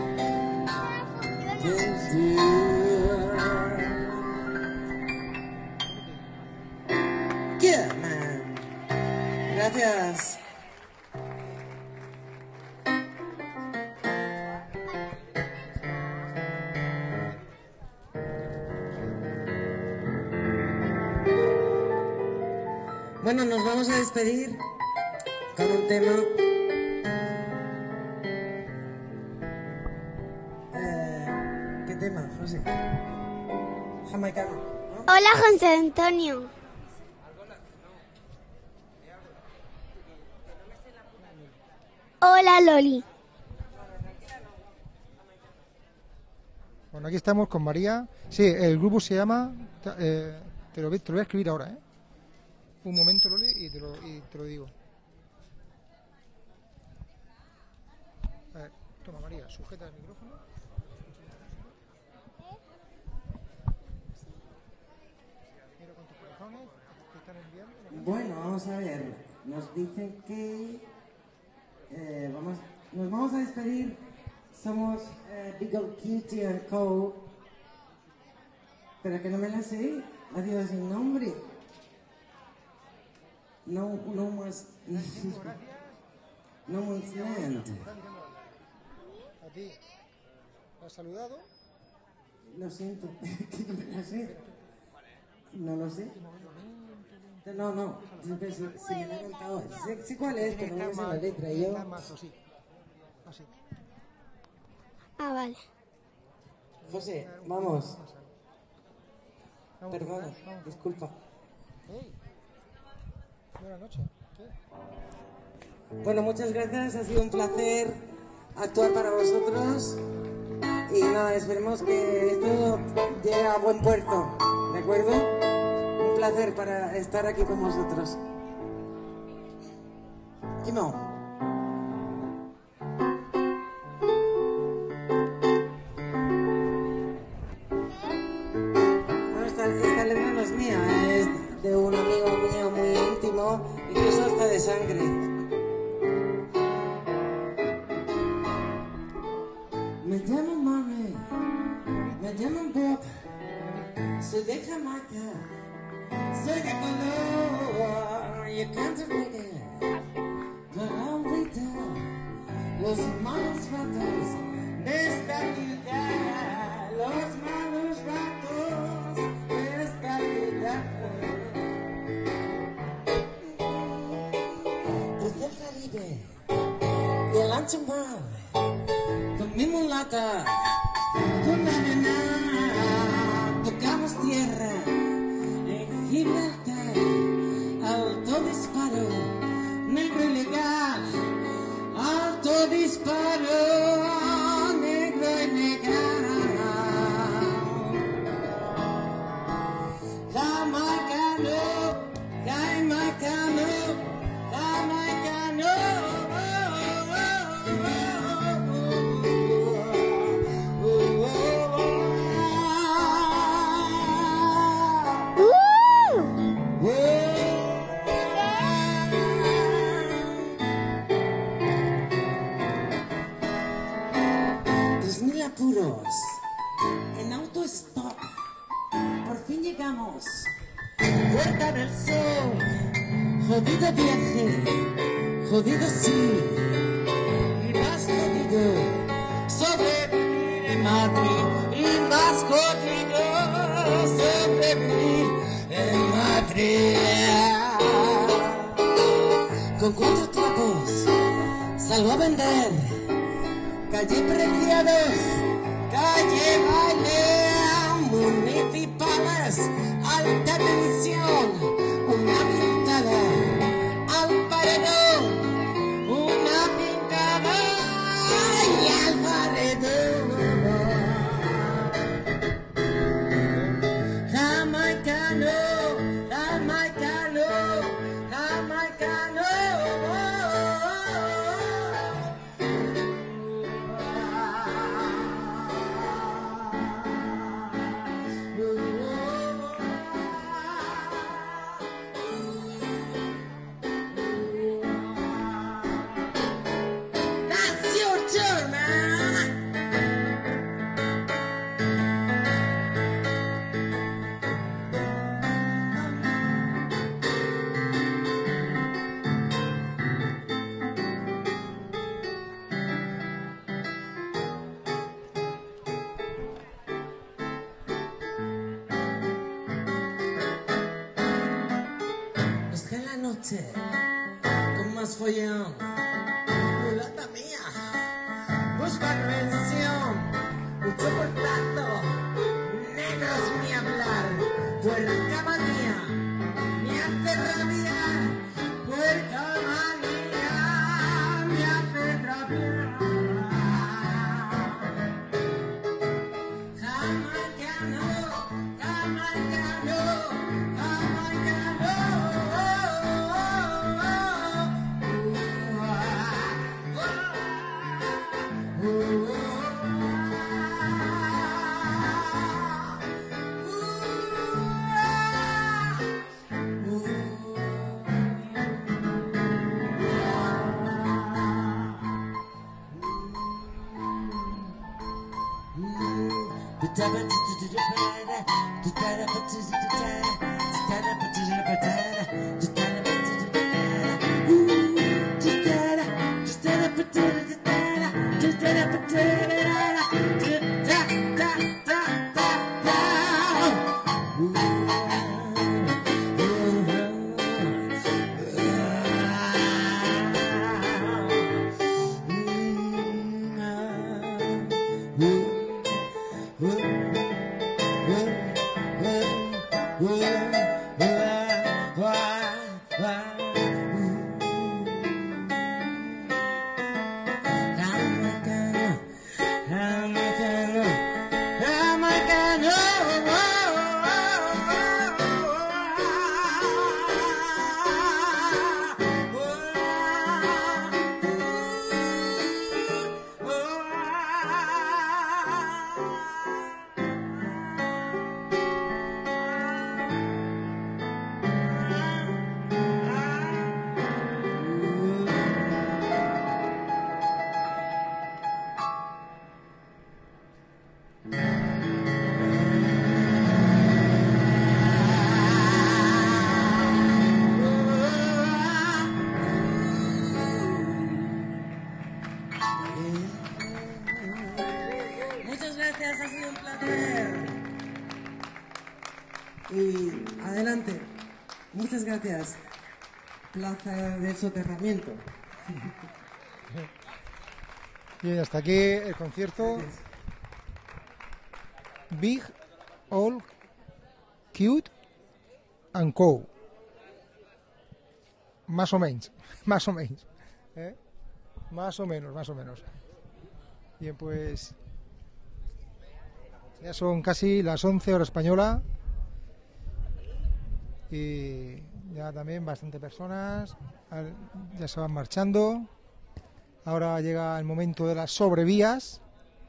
Good man. Gracias. Bueno, nos vamos a despedir con un tema. ¿Qué tema, José? Jamaicano, ¿no? Hola, José Antonio. Hola, Loli. Bueno, aquí estamos con María. Sí, el grupo se llama... te lo voy a escribir ahora, ¿eh? Un momento, Loli, y te lo digo. A ver, toma, María, sujeta el micrófono. Mira cuántos corazones te están enviando. Bueno, vamos a ver. Nos dicen que nos vamos a despedir. Somos Beagle Cutie and Co. Pero que no me la sé. Adiós sin nombre. No más. No más land. A ti. ¿Has saludado? Lo siento, que no me la sé. No lo sé. No. Si me la he cantado. Sé cuál es, pero no me sé la letra. Yo... Así. Ah, vale. José, vamos. Perdona, disculpa. Buenas noches. Bueno, muchas gracias. Ha sido un placer actuar para vosotros. Y nada, esperemos que esto llegue a buen puerto. ¿De acuerdo? Un placer para estar aquí con vosotros. Kimo. Bueno, esta letra no es mía, es de un amigo mío muy íntimo, incluso hasta de sangre. Me llamo Mami, me llamo Bob, soy de Jamaica, soy de color, yo canto reggae, para olvidar los malos ratos de esta ciudad, los malos ratos de esta ciudad. Desde el Caribe y el ancho mar, con mi mulata, con la arena, tocamos tierra en Gibraltar, alto disparo, negro ilegal, alto disparo, negro ilegal. Jamaicano, jamaicano, jamaicano. Apuros, en autostop, por fin llegamos, Puerta del Sol, jodido viaje, jodido sí, y más jodido, sobrevivir en Madrid, y más jodido, sobrevivir en Madrid. Con 4 trapos, salgo a vender. Calle Preciados, calle Baile, municipales, alta tensión, una pintada al paredón, una pintada y al paredón. Jamaicano, jamaicano, jamaicano. Con más follón, mulata mía, busca redención, mucho portazo, negros ni hablar, puerca manía, me hace rabiar, puerca manía, me hace rabiar. Jamaicano, jamaicano, jamaicano. Muchas gracias, ha sido un placer. Y adelante. Muchas gracias. Plaza del Soterramiento. Bien, hasta aquí el concierto. Big, All, Cute and Co. Más o menos, más o menos. Más o menos. Bien, pues ya son casi las 11 hora española y ya también bastante personas, ya se van marchando. Ahora llega el momento de las sobrevías,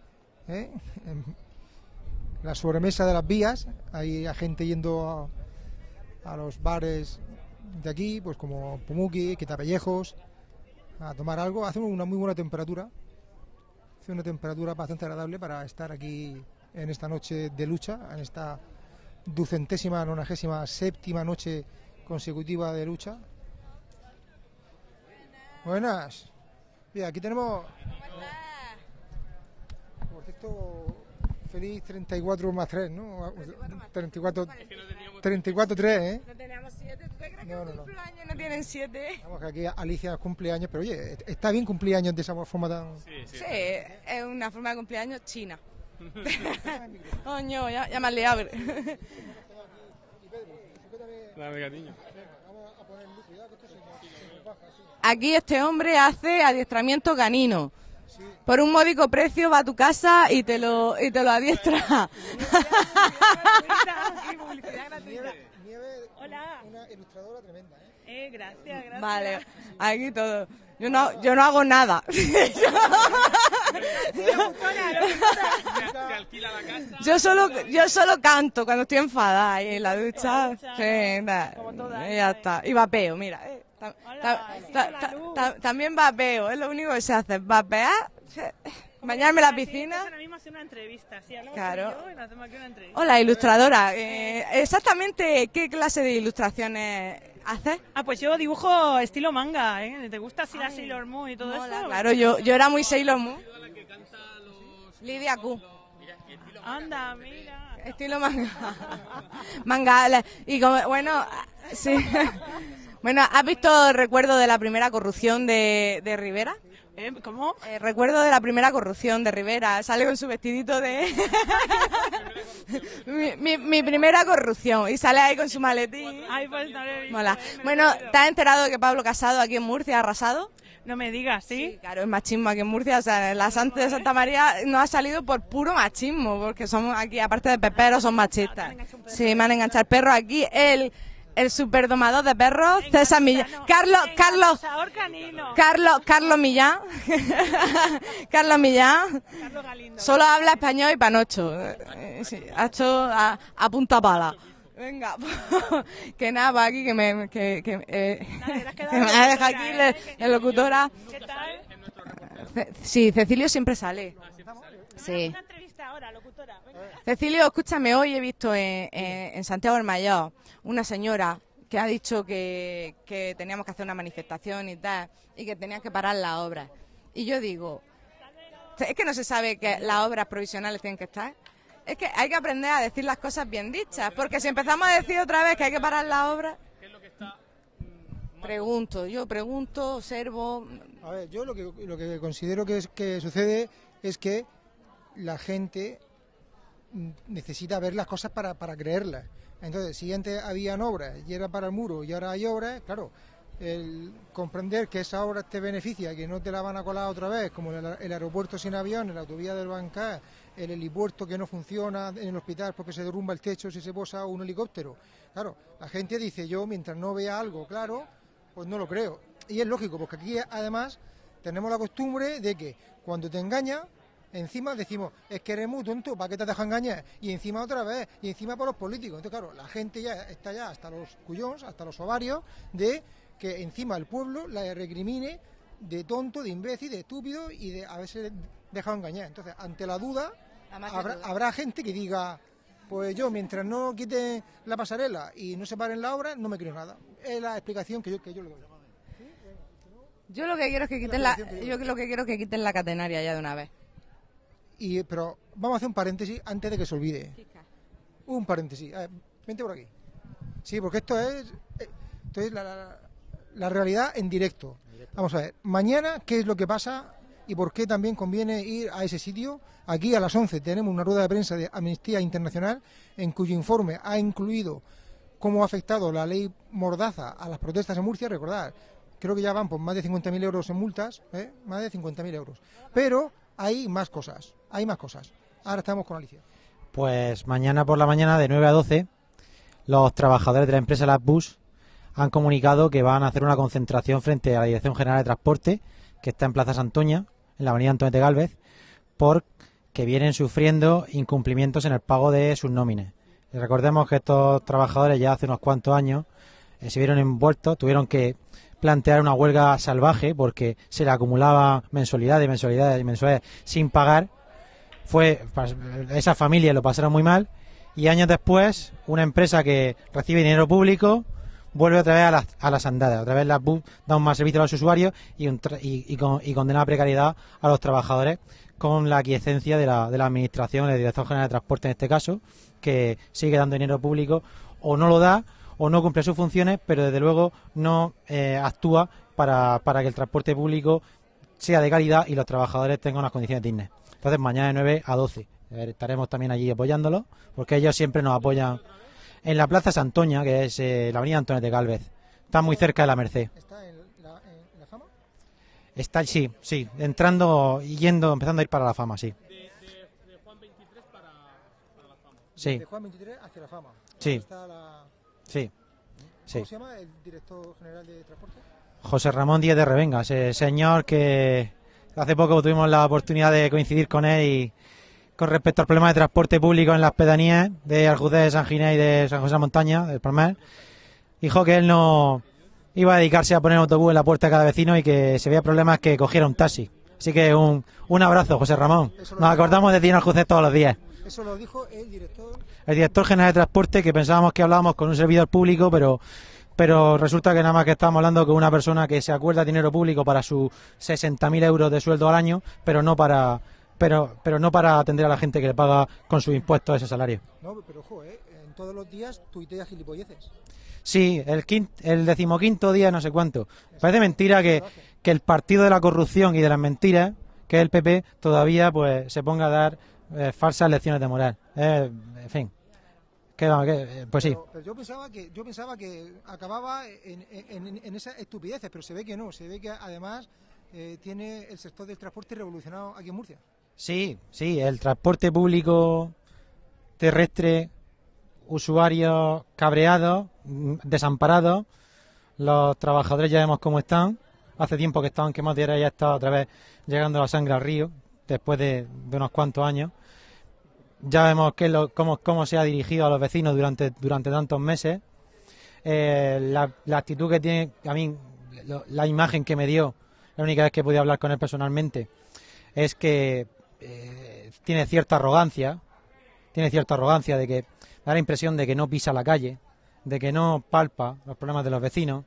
la sobremesa de las vías. Hay gente yendo a los bares de aquí, pues como Pumuki, Quitapellejos, a tomar algo. Hace una muy buena temperatura, hace una temperatura bastante agradable para estar aquí en esta noche de lucha, en esta 297ª noche consecutiva de lucha. Buenas. Bien, aquí tenemos, por cierto, feliz 34 más 3, ¿no? 34, 3, ¿eh? No teníamos 7, ¿tú te crees No, que no, no. cumpleaños no tienen 7? Vamos, que aquí Alicia cumple años, pero oye, está bien cumplir años de esa forma tan... Sí, es una forma de cumpleaños china. Coño, ya me has liado. Dame, cariño. Aquí este hombre hace adiestramiento canino. Por un módico precio va a tu casa y te lo adiestra. Nieve, Hola. una ilustradora tremenda, Gracias. Vale, aquí todo. Yo no hago nada. Yo solo canto cuando estoy enfadada y en la ducha. Sí, y ya está. Y vapeo, mira. También vapeo, es lo único que se hace. Vapear, bañarme en la piscina. Ahora mismo hacer una entrevista, sí, hablamos Claro. tú y yo y nos hacemos aquí una entrevista. Hola, ilustradora. Exactamente, ¿qué clase de ilustraciones haces? Pues yo dibujo estilo manga, ¿eh? ¿Te gusta así la Sailor Moon y todo Mola, eso? claro, yo era muy Sailor Moon. Lidia Q. Anda, mira. Estilo manga. Manga. Y como, bueno, sí. Bueno, ¿has visto el recuerdo de la primera corrupción de Rivera? ¿Cómo? Recuerdo de la primera corrupción de Rivera. Sale con su vestidito de... mi primera corrupción. Y sale ahí con su maletín. Ay, pues no lo he visto. Mola. Bueno, ¿te has enterado de que Pablo Casado aquí en Murcia ha arrasado? No me digas, ¿sí? Sí, claro, es machismo aquí en Murcia. O sea, la Santa de Santa María no ha salido por puro machismo, porque somos aquí, aparte de peperos, son machistas. Sí, me han enganchado perros aquí. El superdomador de perros, César Millán. Carlos Millán. Carlos Millán. Solo habla español y panocho. Sí, ha hecho a punta pala. Venga, que nada, pa' aquí que me ha dejado aquí la locutora. ¿Qué tal? Sí, Cecilio siempre sale. Sí. Una entrevista ahora, locutora. Venga. Cecilio, escúchame, hoy he visto en Santiago del Mayor una señora que ha dicho que teníamos que hacer una manifestación y tal, y que tenían que parar las obras. Y yo digo, es que no se sabe que las obras provisionales tienen que estar. Es que hay que aprender a decir las cosas bien dichas, porque si empezamos a decir otra vez que hay que parar las obras... ¿Qué es lo que está Pregunto, observo... A ver, yo lo que considero que sucede es que la gente necesita ver las cosas para creerlas. Entonces, si antes habían obras y era para el muro y ahora hay obras, claro, el comprender que esa obra te beneficia, que no te la van a colar otra vez, como el aeropuerto sin aviones, la autovía del Bancal, el helipuerto que no funciona en el hospital porque se derrumba el techo si se posa un helicóptero. Claro, la gente dice, yo mientras no vea algo claro, pues no lo creo. Y es lógico, porque aquí además tenemos la costumbre de que cuando te engañan, encima decimos, es que eres muy tonto, ¿para qué te dejas engañar? Y encima otra vez, y encima por los políticos. Entonces, claro, la gente ya está ya hasta los cuyons, hasta los ovarios, de que encima el pueblo la recrimine de tonto, de imbécil, de estúpido y de haberse dejado engañar. Entonces, ante la duda, habrá gente que diga, pues yo, mientras no quiten la pasarela y no se paren la obra, no me creo nada. Es la explicación que yo le doy. Yo lo que quiero es que quiten la catenaria ya de una vez. Pero vamos a hacer un paréntesis antes de que se olvide. Un paréntesis. A ver, vente por aquí. Sí, porque esto es la realidad en directo. Vamos a ver, mañana, ¿qué es lo que pasa y por qué también conviene ir a ese sitio? Aquí a las 11 tenemos una rueda de prensa de Amnistía Internacional en cuyo informe ha incluido cómo ha afectado la ley Mordaza a las protestas en Murcia. Recordad, creo que ya van por más de 50.000 euros en multas, más de 50.000 euros. Pero hay más cosas, Ahora estamos con Alicia. Pues mañana por la mañana de 9 a 12 los trabajadores de la empresa Latbus han comunicado que van a hacer una concentración frente a la Dirección General de Transporte, que está en Plaza Santoña, en la avenida Antonio de Gálvez, porque vienen sufriendo incumplimientos en el pago de sus nóminas. Y recordemos que estos trabajadores ya hace unos cuantos años se vieron envueltos, tuvieron que plantear una huelga salvaje porque se le acumulaba mensualidades sin pagar. Esas familias lo pasaron muy mal y años después una empresa que recibe dinero público vuelve otra vez a las andadas. Otra vez la BUS da un mal servicio a los usuarios y condena a precariedad a los trabajadores, con la aquiescencia de la Administración, la Dirección General de Transporte en este caso, que sigue dando dinero público, o no lo da o no cumple sus funciones, pero desde luego no actúa para que el transporte público sea de calidad y los trabajadores tengan unas condiciones dignas. Entonces mañana de 9 a 12 estaremos también allí apoyándolos, porque ellos siempre nos apoyan en la Plaza Santoña, que es la avenida Antonio de Gálvez. Está muy cerca de la Merced. ¿Está en la Fama? Está, sí, empezando a ir para la Fama, sí. De Juan 23 para la Fama. Sí. De Juan 23 hacia la Fama. Sí. Está Sí. ¿Cómo se llama el director general de transporte? José Ramón Díez de Revenga, ese señor que hace poco tuvimos la oportunidad de coincidir con él y con respecto al problema de transporte público en las pedanías de Aljudez, de San Ginés y de San José de la Montaña, del Palmar. Dijo que él no iba a dedicarse a poner autobús en la puerta de cada vecino y que si había problemas que cogiera un taxi. Así que un abrazo, José Ramón. Nos acordamos de ti en Aljudez todos los días. Eso lo dijo el director. El director general de transporte, que pensábamos que hablábamos con un servidor público, pero resulta que nada más que estamos hablando con una persona que se acuerda de dinero público para sus 60.000 euros de sueldo al año, pero no para atender a la gente que le paga con sus impuestos ese salario. No, pero ojo, en todos los días tuitea gilipolleces. Sí, el 15º día no sé cuánto. Parece mentira que el partido de la corrupción y de las mentiras, que es el PP, todavía pues se ponga a dar falsas lecciones de moral. En fin. Pues sí. Pero yo pensaba que acababa en esas estupideces, pero se ve que no. Se ve que además tiene el sector del transporte revolucionado aquí en Murcia. Sí, el transporte público terrestre, usuarios cabreados, desamparados, los trabajadores ya vemos cómo están. Hace tiempo que estaban quemados y ahora ya está otra vez llegando la sangre al río, después de unos cuantos años. Ya vemos cómo se ha dirigido a los vecinos durante tantos meses. La actitud que tiene, a mí, la imagen que me dio, la única vez que podía hablar con él personalmente, es que tiene cierta arrogancia de que da la impresión de que no pisa la calle, de que no palpa los problemas de los vecinos,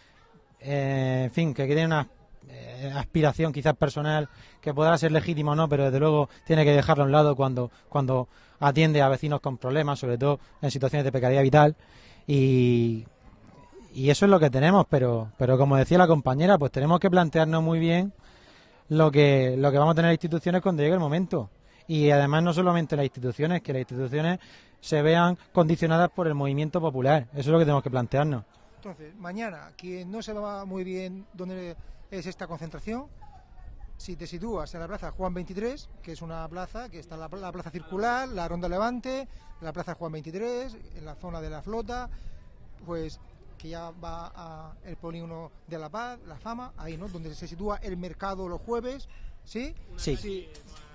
en fin, que tiene una aspiración quizás personal que podrá ser legítima o no, pero desde luego tiene que dejarlo a un lado cuando atiende a vecinos con problemas, sobre todo en situaciones de precariedad vital, y eso es lo que tenemos, pero como decía la compañera, pues tenemos que plantearnos muy bien lo que vamos a tener en las instituciones cuando llegue el momento. Y además no solamente las instituciones, que las instituciones se vean condicionadas por el movimiento popular. Eso es lo que tenemos que plantearnos. Entonces, mañana, quien no se va muy bien dónde es esta concentración, si te sitúas en la plaza Juan 23, que es una plaza que está la plaza circular, la Ronda Levante, la plaza Juan 23, en la zona de la Flota, pues que ya va a el polígono de La Paz, La Fama, ahí, ¿no? Donde se sitúa el mercado los jueves, ¿sí? Sí.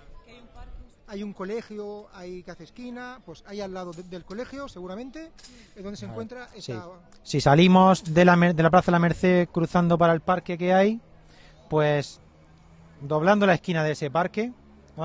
Hay un colegio ahí que hace esquina, pues ahí al lado del colegio, seguramente, es donde se encuentra esta... Sí. Si salimos de la Plaza de la Merced cruzando para el parque que hay, pues doblando la esquina de ese parque,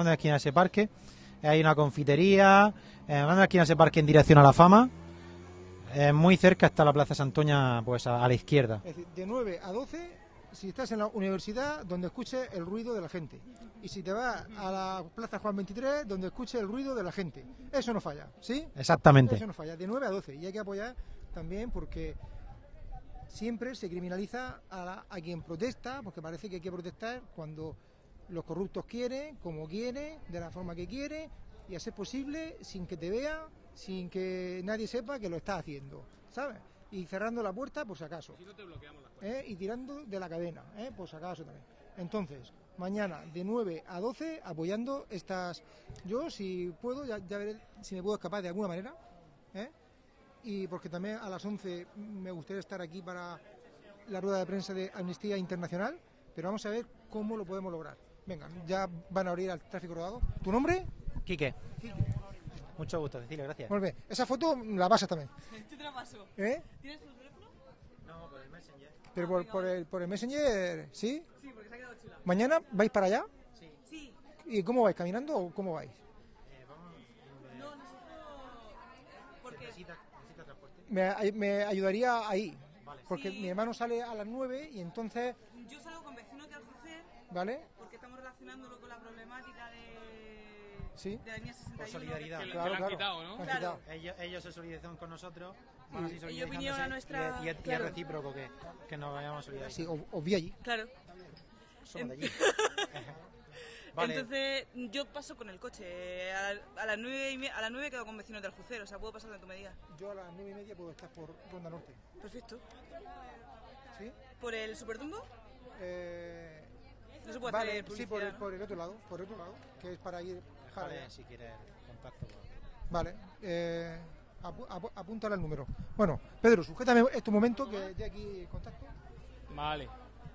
hay una confitería, doblando la esquina de ese parque en dirección a La Fama, muy cerca está la Plaza Santoña, pues a la izquierda. Es decir, de 9 a 12, si estás en la universidad, donde escuche el ruido de la gente. Y si te vas a la Plaza Juan 23, donde escuche el ruido de la gente. Eso no falla, ¿sí? Exactamente. Eso no falla, de 9 a 12. Y hay que apoyar también porque siempre se criminaliza a quien protesta, porque parece que hay que protestar cuando los corruptos quieren, como quieren, de la forma que quieren, y a ser posible sin que te vea, sin que nadie sepa que lo estás haciendo, ¿sabes? Y cerrando la puerta por si acaso. Si no te bloqueamos las puertas. Y tirando de la cadena, por si acaso también. Entonces, mañana de 9 a 12 apoyando estas... Yo, si puedo, ya veré si me puedo escapar de alguna manera, y porque también a las 11 me gustaría estar aquí para la rueda de prensa de Amnistía Internacional, pero vamos a ver cómo lo podemos lograr. Venga, ya van a abrir al tráfico rodado. ¿Tu nombre? Quique. Mucho gusto, Cecilia, gracias. Muy bien, esa foto la pasas también. Yo te la paso. ¿Tienes tu teléfono? No, por el Messenger. Pero por el Messenger, ¿sí? Sí, porque se ha quedado chula. ¿Mañana vais para allá? Sí. ¿Y cómo vais? ¿Caminando o cómo vais? No, nosotros... Porque... ¿Necesita transporte? Me ayudaría ahí, Vale. porque Sí. mi hermano sale a las 9 y entonces... Yo salgo con vecinos de Alcocer, ¿Vale? porque estamos relacionándolo con la problemática de la línea 61. Por solidaridad. Que le Claro, han claro. quitado, ¿no? Me han Claro. quitado. Ellos se solidarizan con nosotros, Y- van así ellos solidarizándose, vinieron a nuestra- y es claro. recíproco que nos vayamos solidarizando. Sí, os vi allí. Claro. Somos de allí. Vale. Entonces, yo paso con el coche. A las 9 quedo con vecinos de Alcocer, o sea, puedo pasar donde tú me digas. Yo a las 9:30 puedo estar por Ronda Norte. Perfecto. ¿Sí? ¿Por el Superdumbo? No se puede Vale, hacer sí, publicidad, ¿no? por el otro lado, que es para ir... para Déjale, allá. si quieres contacto. Vale, apúntale el número. Bueno, Pedro, sujétame este momento que de aquí contacto. Vale.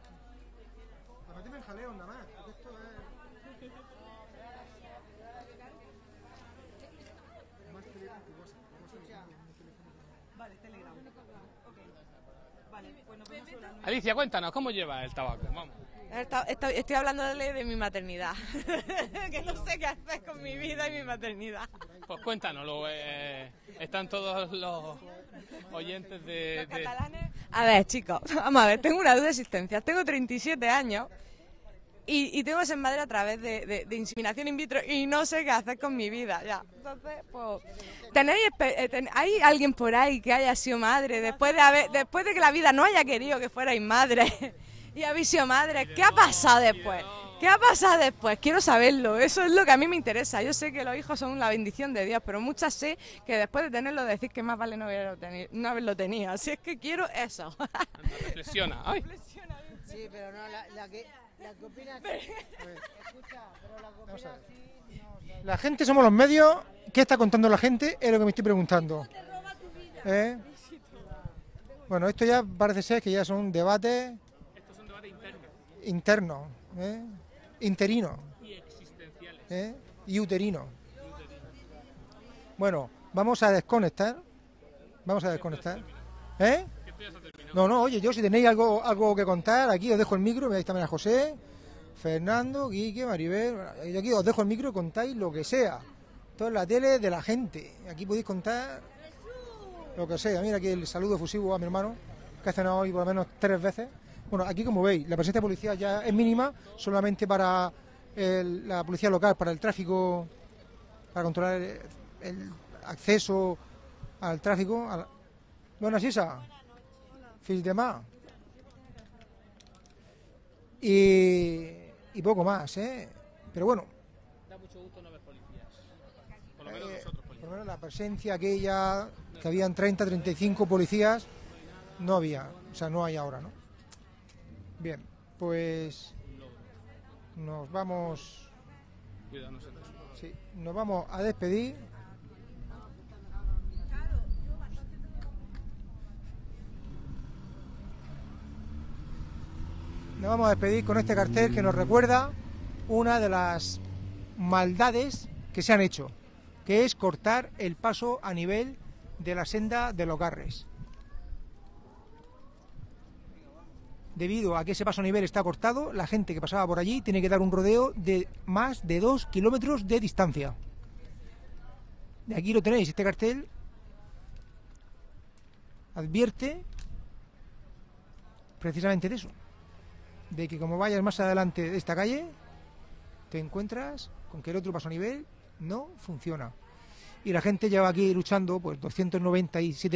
Para meterme en jaleo nada más, porque esto es... Más Telegram que WhatsApp. Vale, Telegram. Ok. Vale, pues nos vemos sobre las 9. Alicia, cuéntanos, ¿cómo llevas el tabaco? Vamos. Estoy hablándole de mi maternidad. Que no sé qué hacer con mi vida y mi maternidad. Pues cuéntanoslo. Están todos los oyentes de... Catalanes. A ver, chicos, vamos a ver, tengo una duda de existencia. Tengo 37 años y tengo ese madre a través de inseminación in vitro y no sé qué hacer con mi vida. Ya. Entonces, pues, ¿hay alguien por ahí que haya sido madre después de que la vida no haya querido que fuerais madre y habéis sido madre? ¿Qué ha pasado después? ¿Qué ha pasado después? Quiero saberlo, eso es lo que a mí me interesa. Yo sé que los hijos son la bendición de Dios, pero muchas sé que después de tenerlo decís que más vale no haberlo tenido. Así es que quiero eso. Anda, reflexiona. Ay. Sí, pero no, la que opina así. Escucha, pero la que opina así. No, La gente somos los medios. ¿Qué está contando la gente? Es lo que me estoy preguntando. Bueno, esto ya parece ser que ya son debates Estos son debates internos, internos interinos y existenciales. y uterinos. Bueno, vamos a desconectar. ¿Eh? Que esto ya se ha terminado. No, oye, yo si tenéis algo que contar, aquí os dejo el micro, me dais también a José, Fernando, Quique, Maribel. Yo aquí os dejo el micro y contáis lo que sea. Esto es la tele de la gente. Aquí podéis contar lo que sea. Mira aquí el saludo efusivo a mi hermano, que ha cenado hoy por lo menos 3 veces. Bueno, aquí como veis, la presencia de policía ya es mínima, solamente para la policía local, para el tráfico, para controlar el acceso al tráfico. Buenas, Isa. Fins demà. Y poco más, ¿eh? Pero bueno. Da mucho gusto no ver policías. Por lo menos nosotros policías. Por lo menos la presencia aquella, que habían 30, 35 policías, no había. O sea, no hay ahora, ¿no? Bien, pues nos vamos. Sí, nos vamos a despedir. Nos vamos a despedir con este cartel que nos recuerda una de las maldades que se han hecho, que es cortar el paso a nivel de la senda de los Garres. Debido a que ese paso a nivel está cortado, la gente que pasaba por allí tiene que dar un rodeo de más de 2 kilómetros de distancia. De aquí lo tenéis, este cartel advierte precisamente de eso, de que como vayas más adelante de esta calle, te encuentras con que el otro paso a nivel no funciona. Y la gente lleva aquí luchando pues 297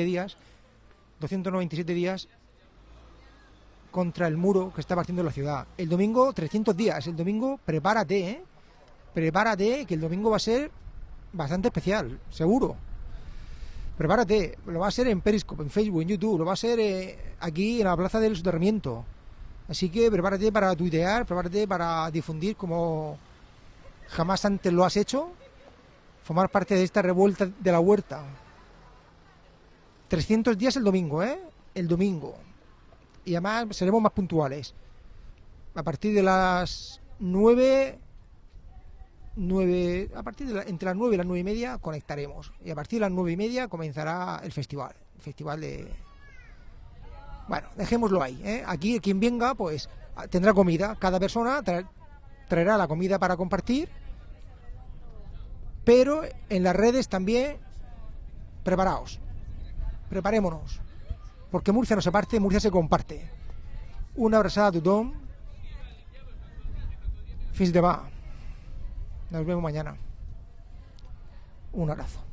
días contra el muro que está partiendo la ciudad. El domingo 300 días, el domingo prepárate, ¿eh? Prepárate, que el domingo va a ser bastante especial, seguro. Prepárate, lo va a ser en Periscope, en Facebook, en YouTube, lo va a ser aquí en la Plaza del Soterramiento. Así que prepárate para tuitear, prepárate para difundir como jamás antes lo has hecho, formar parte de esta revuelta de la huerta. 300 días el domingo, ¿eh? El domingo. Y además seremos más puntuales. A partir de las 9, a partir de entre las 9 y las 9 y media conectaremos. Y a partir de las 9 y media comenzará el festival. El festival de... Bueno, dejémoslo ahí, ¿eh? Aquí quien venga, pues tendrá comida. Cada persona traerá la comida para compartir. Pero en las redes también, preparaos. Preparémonos. Porque Murcia no se parte, Murcia se comparte. Una abrazada a tothom. Fins demà. Nos vemos mañana. Un abrazo.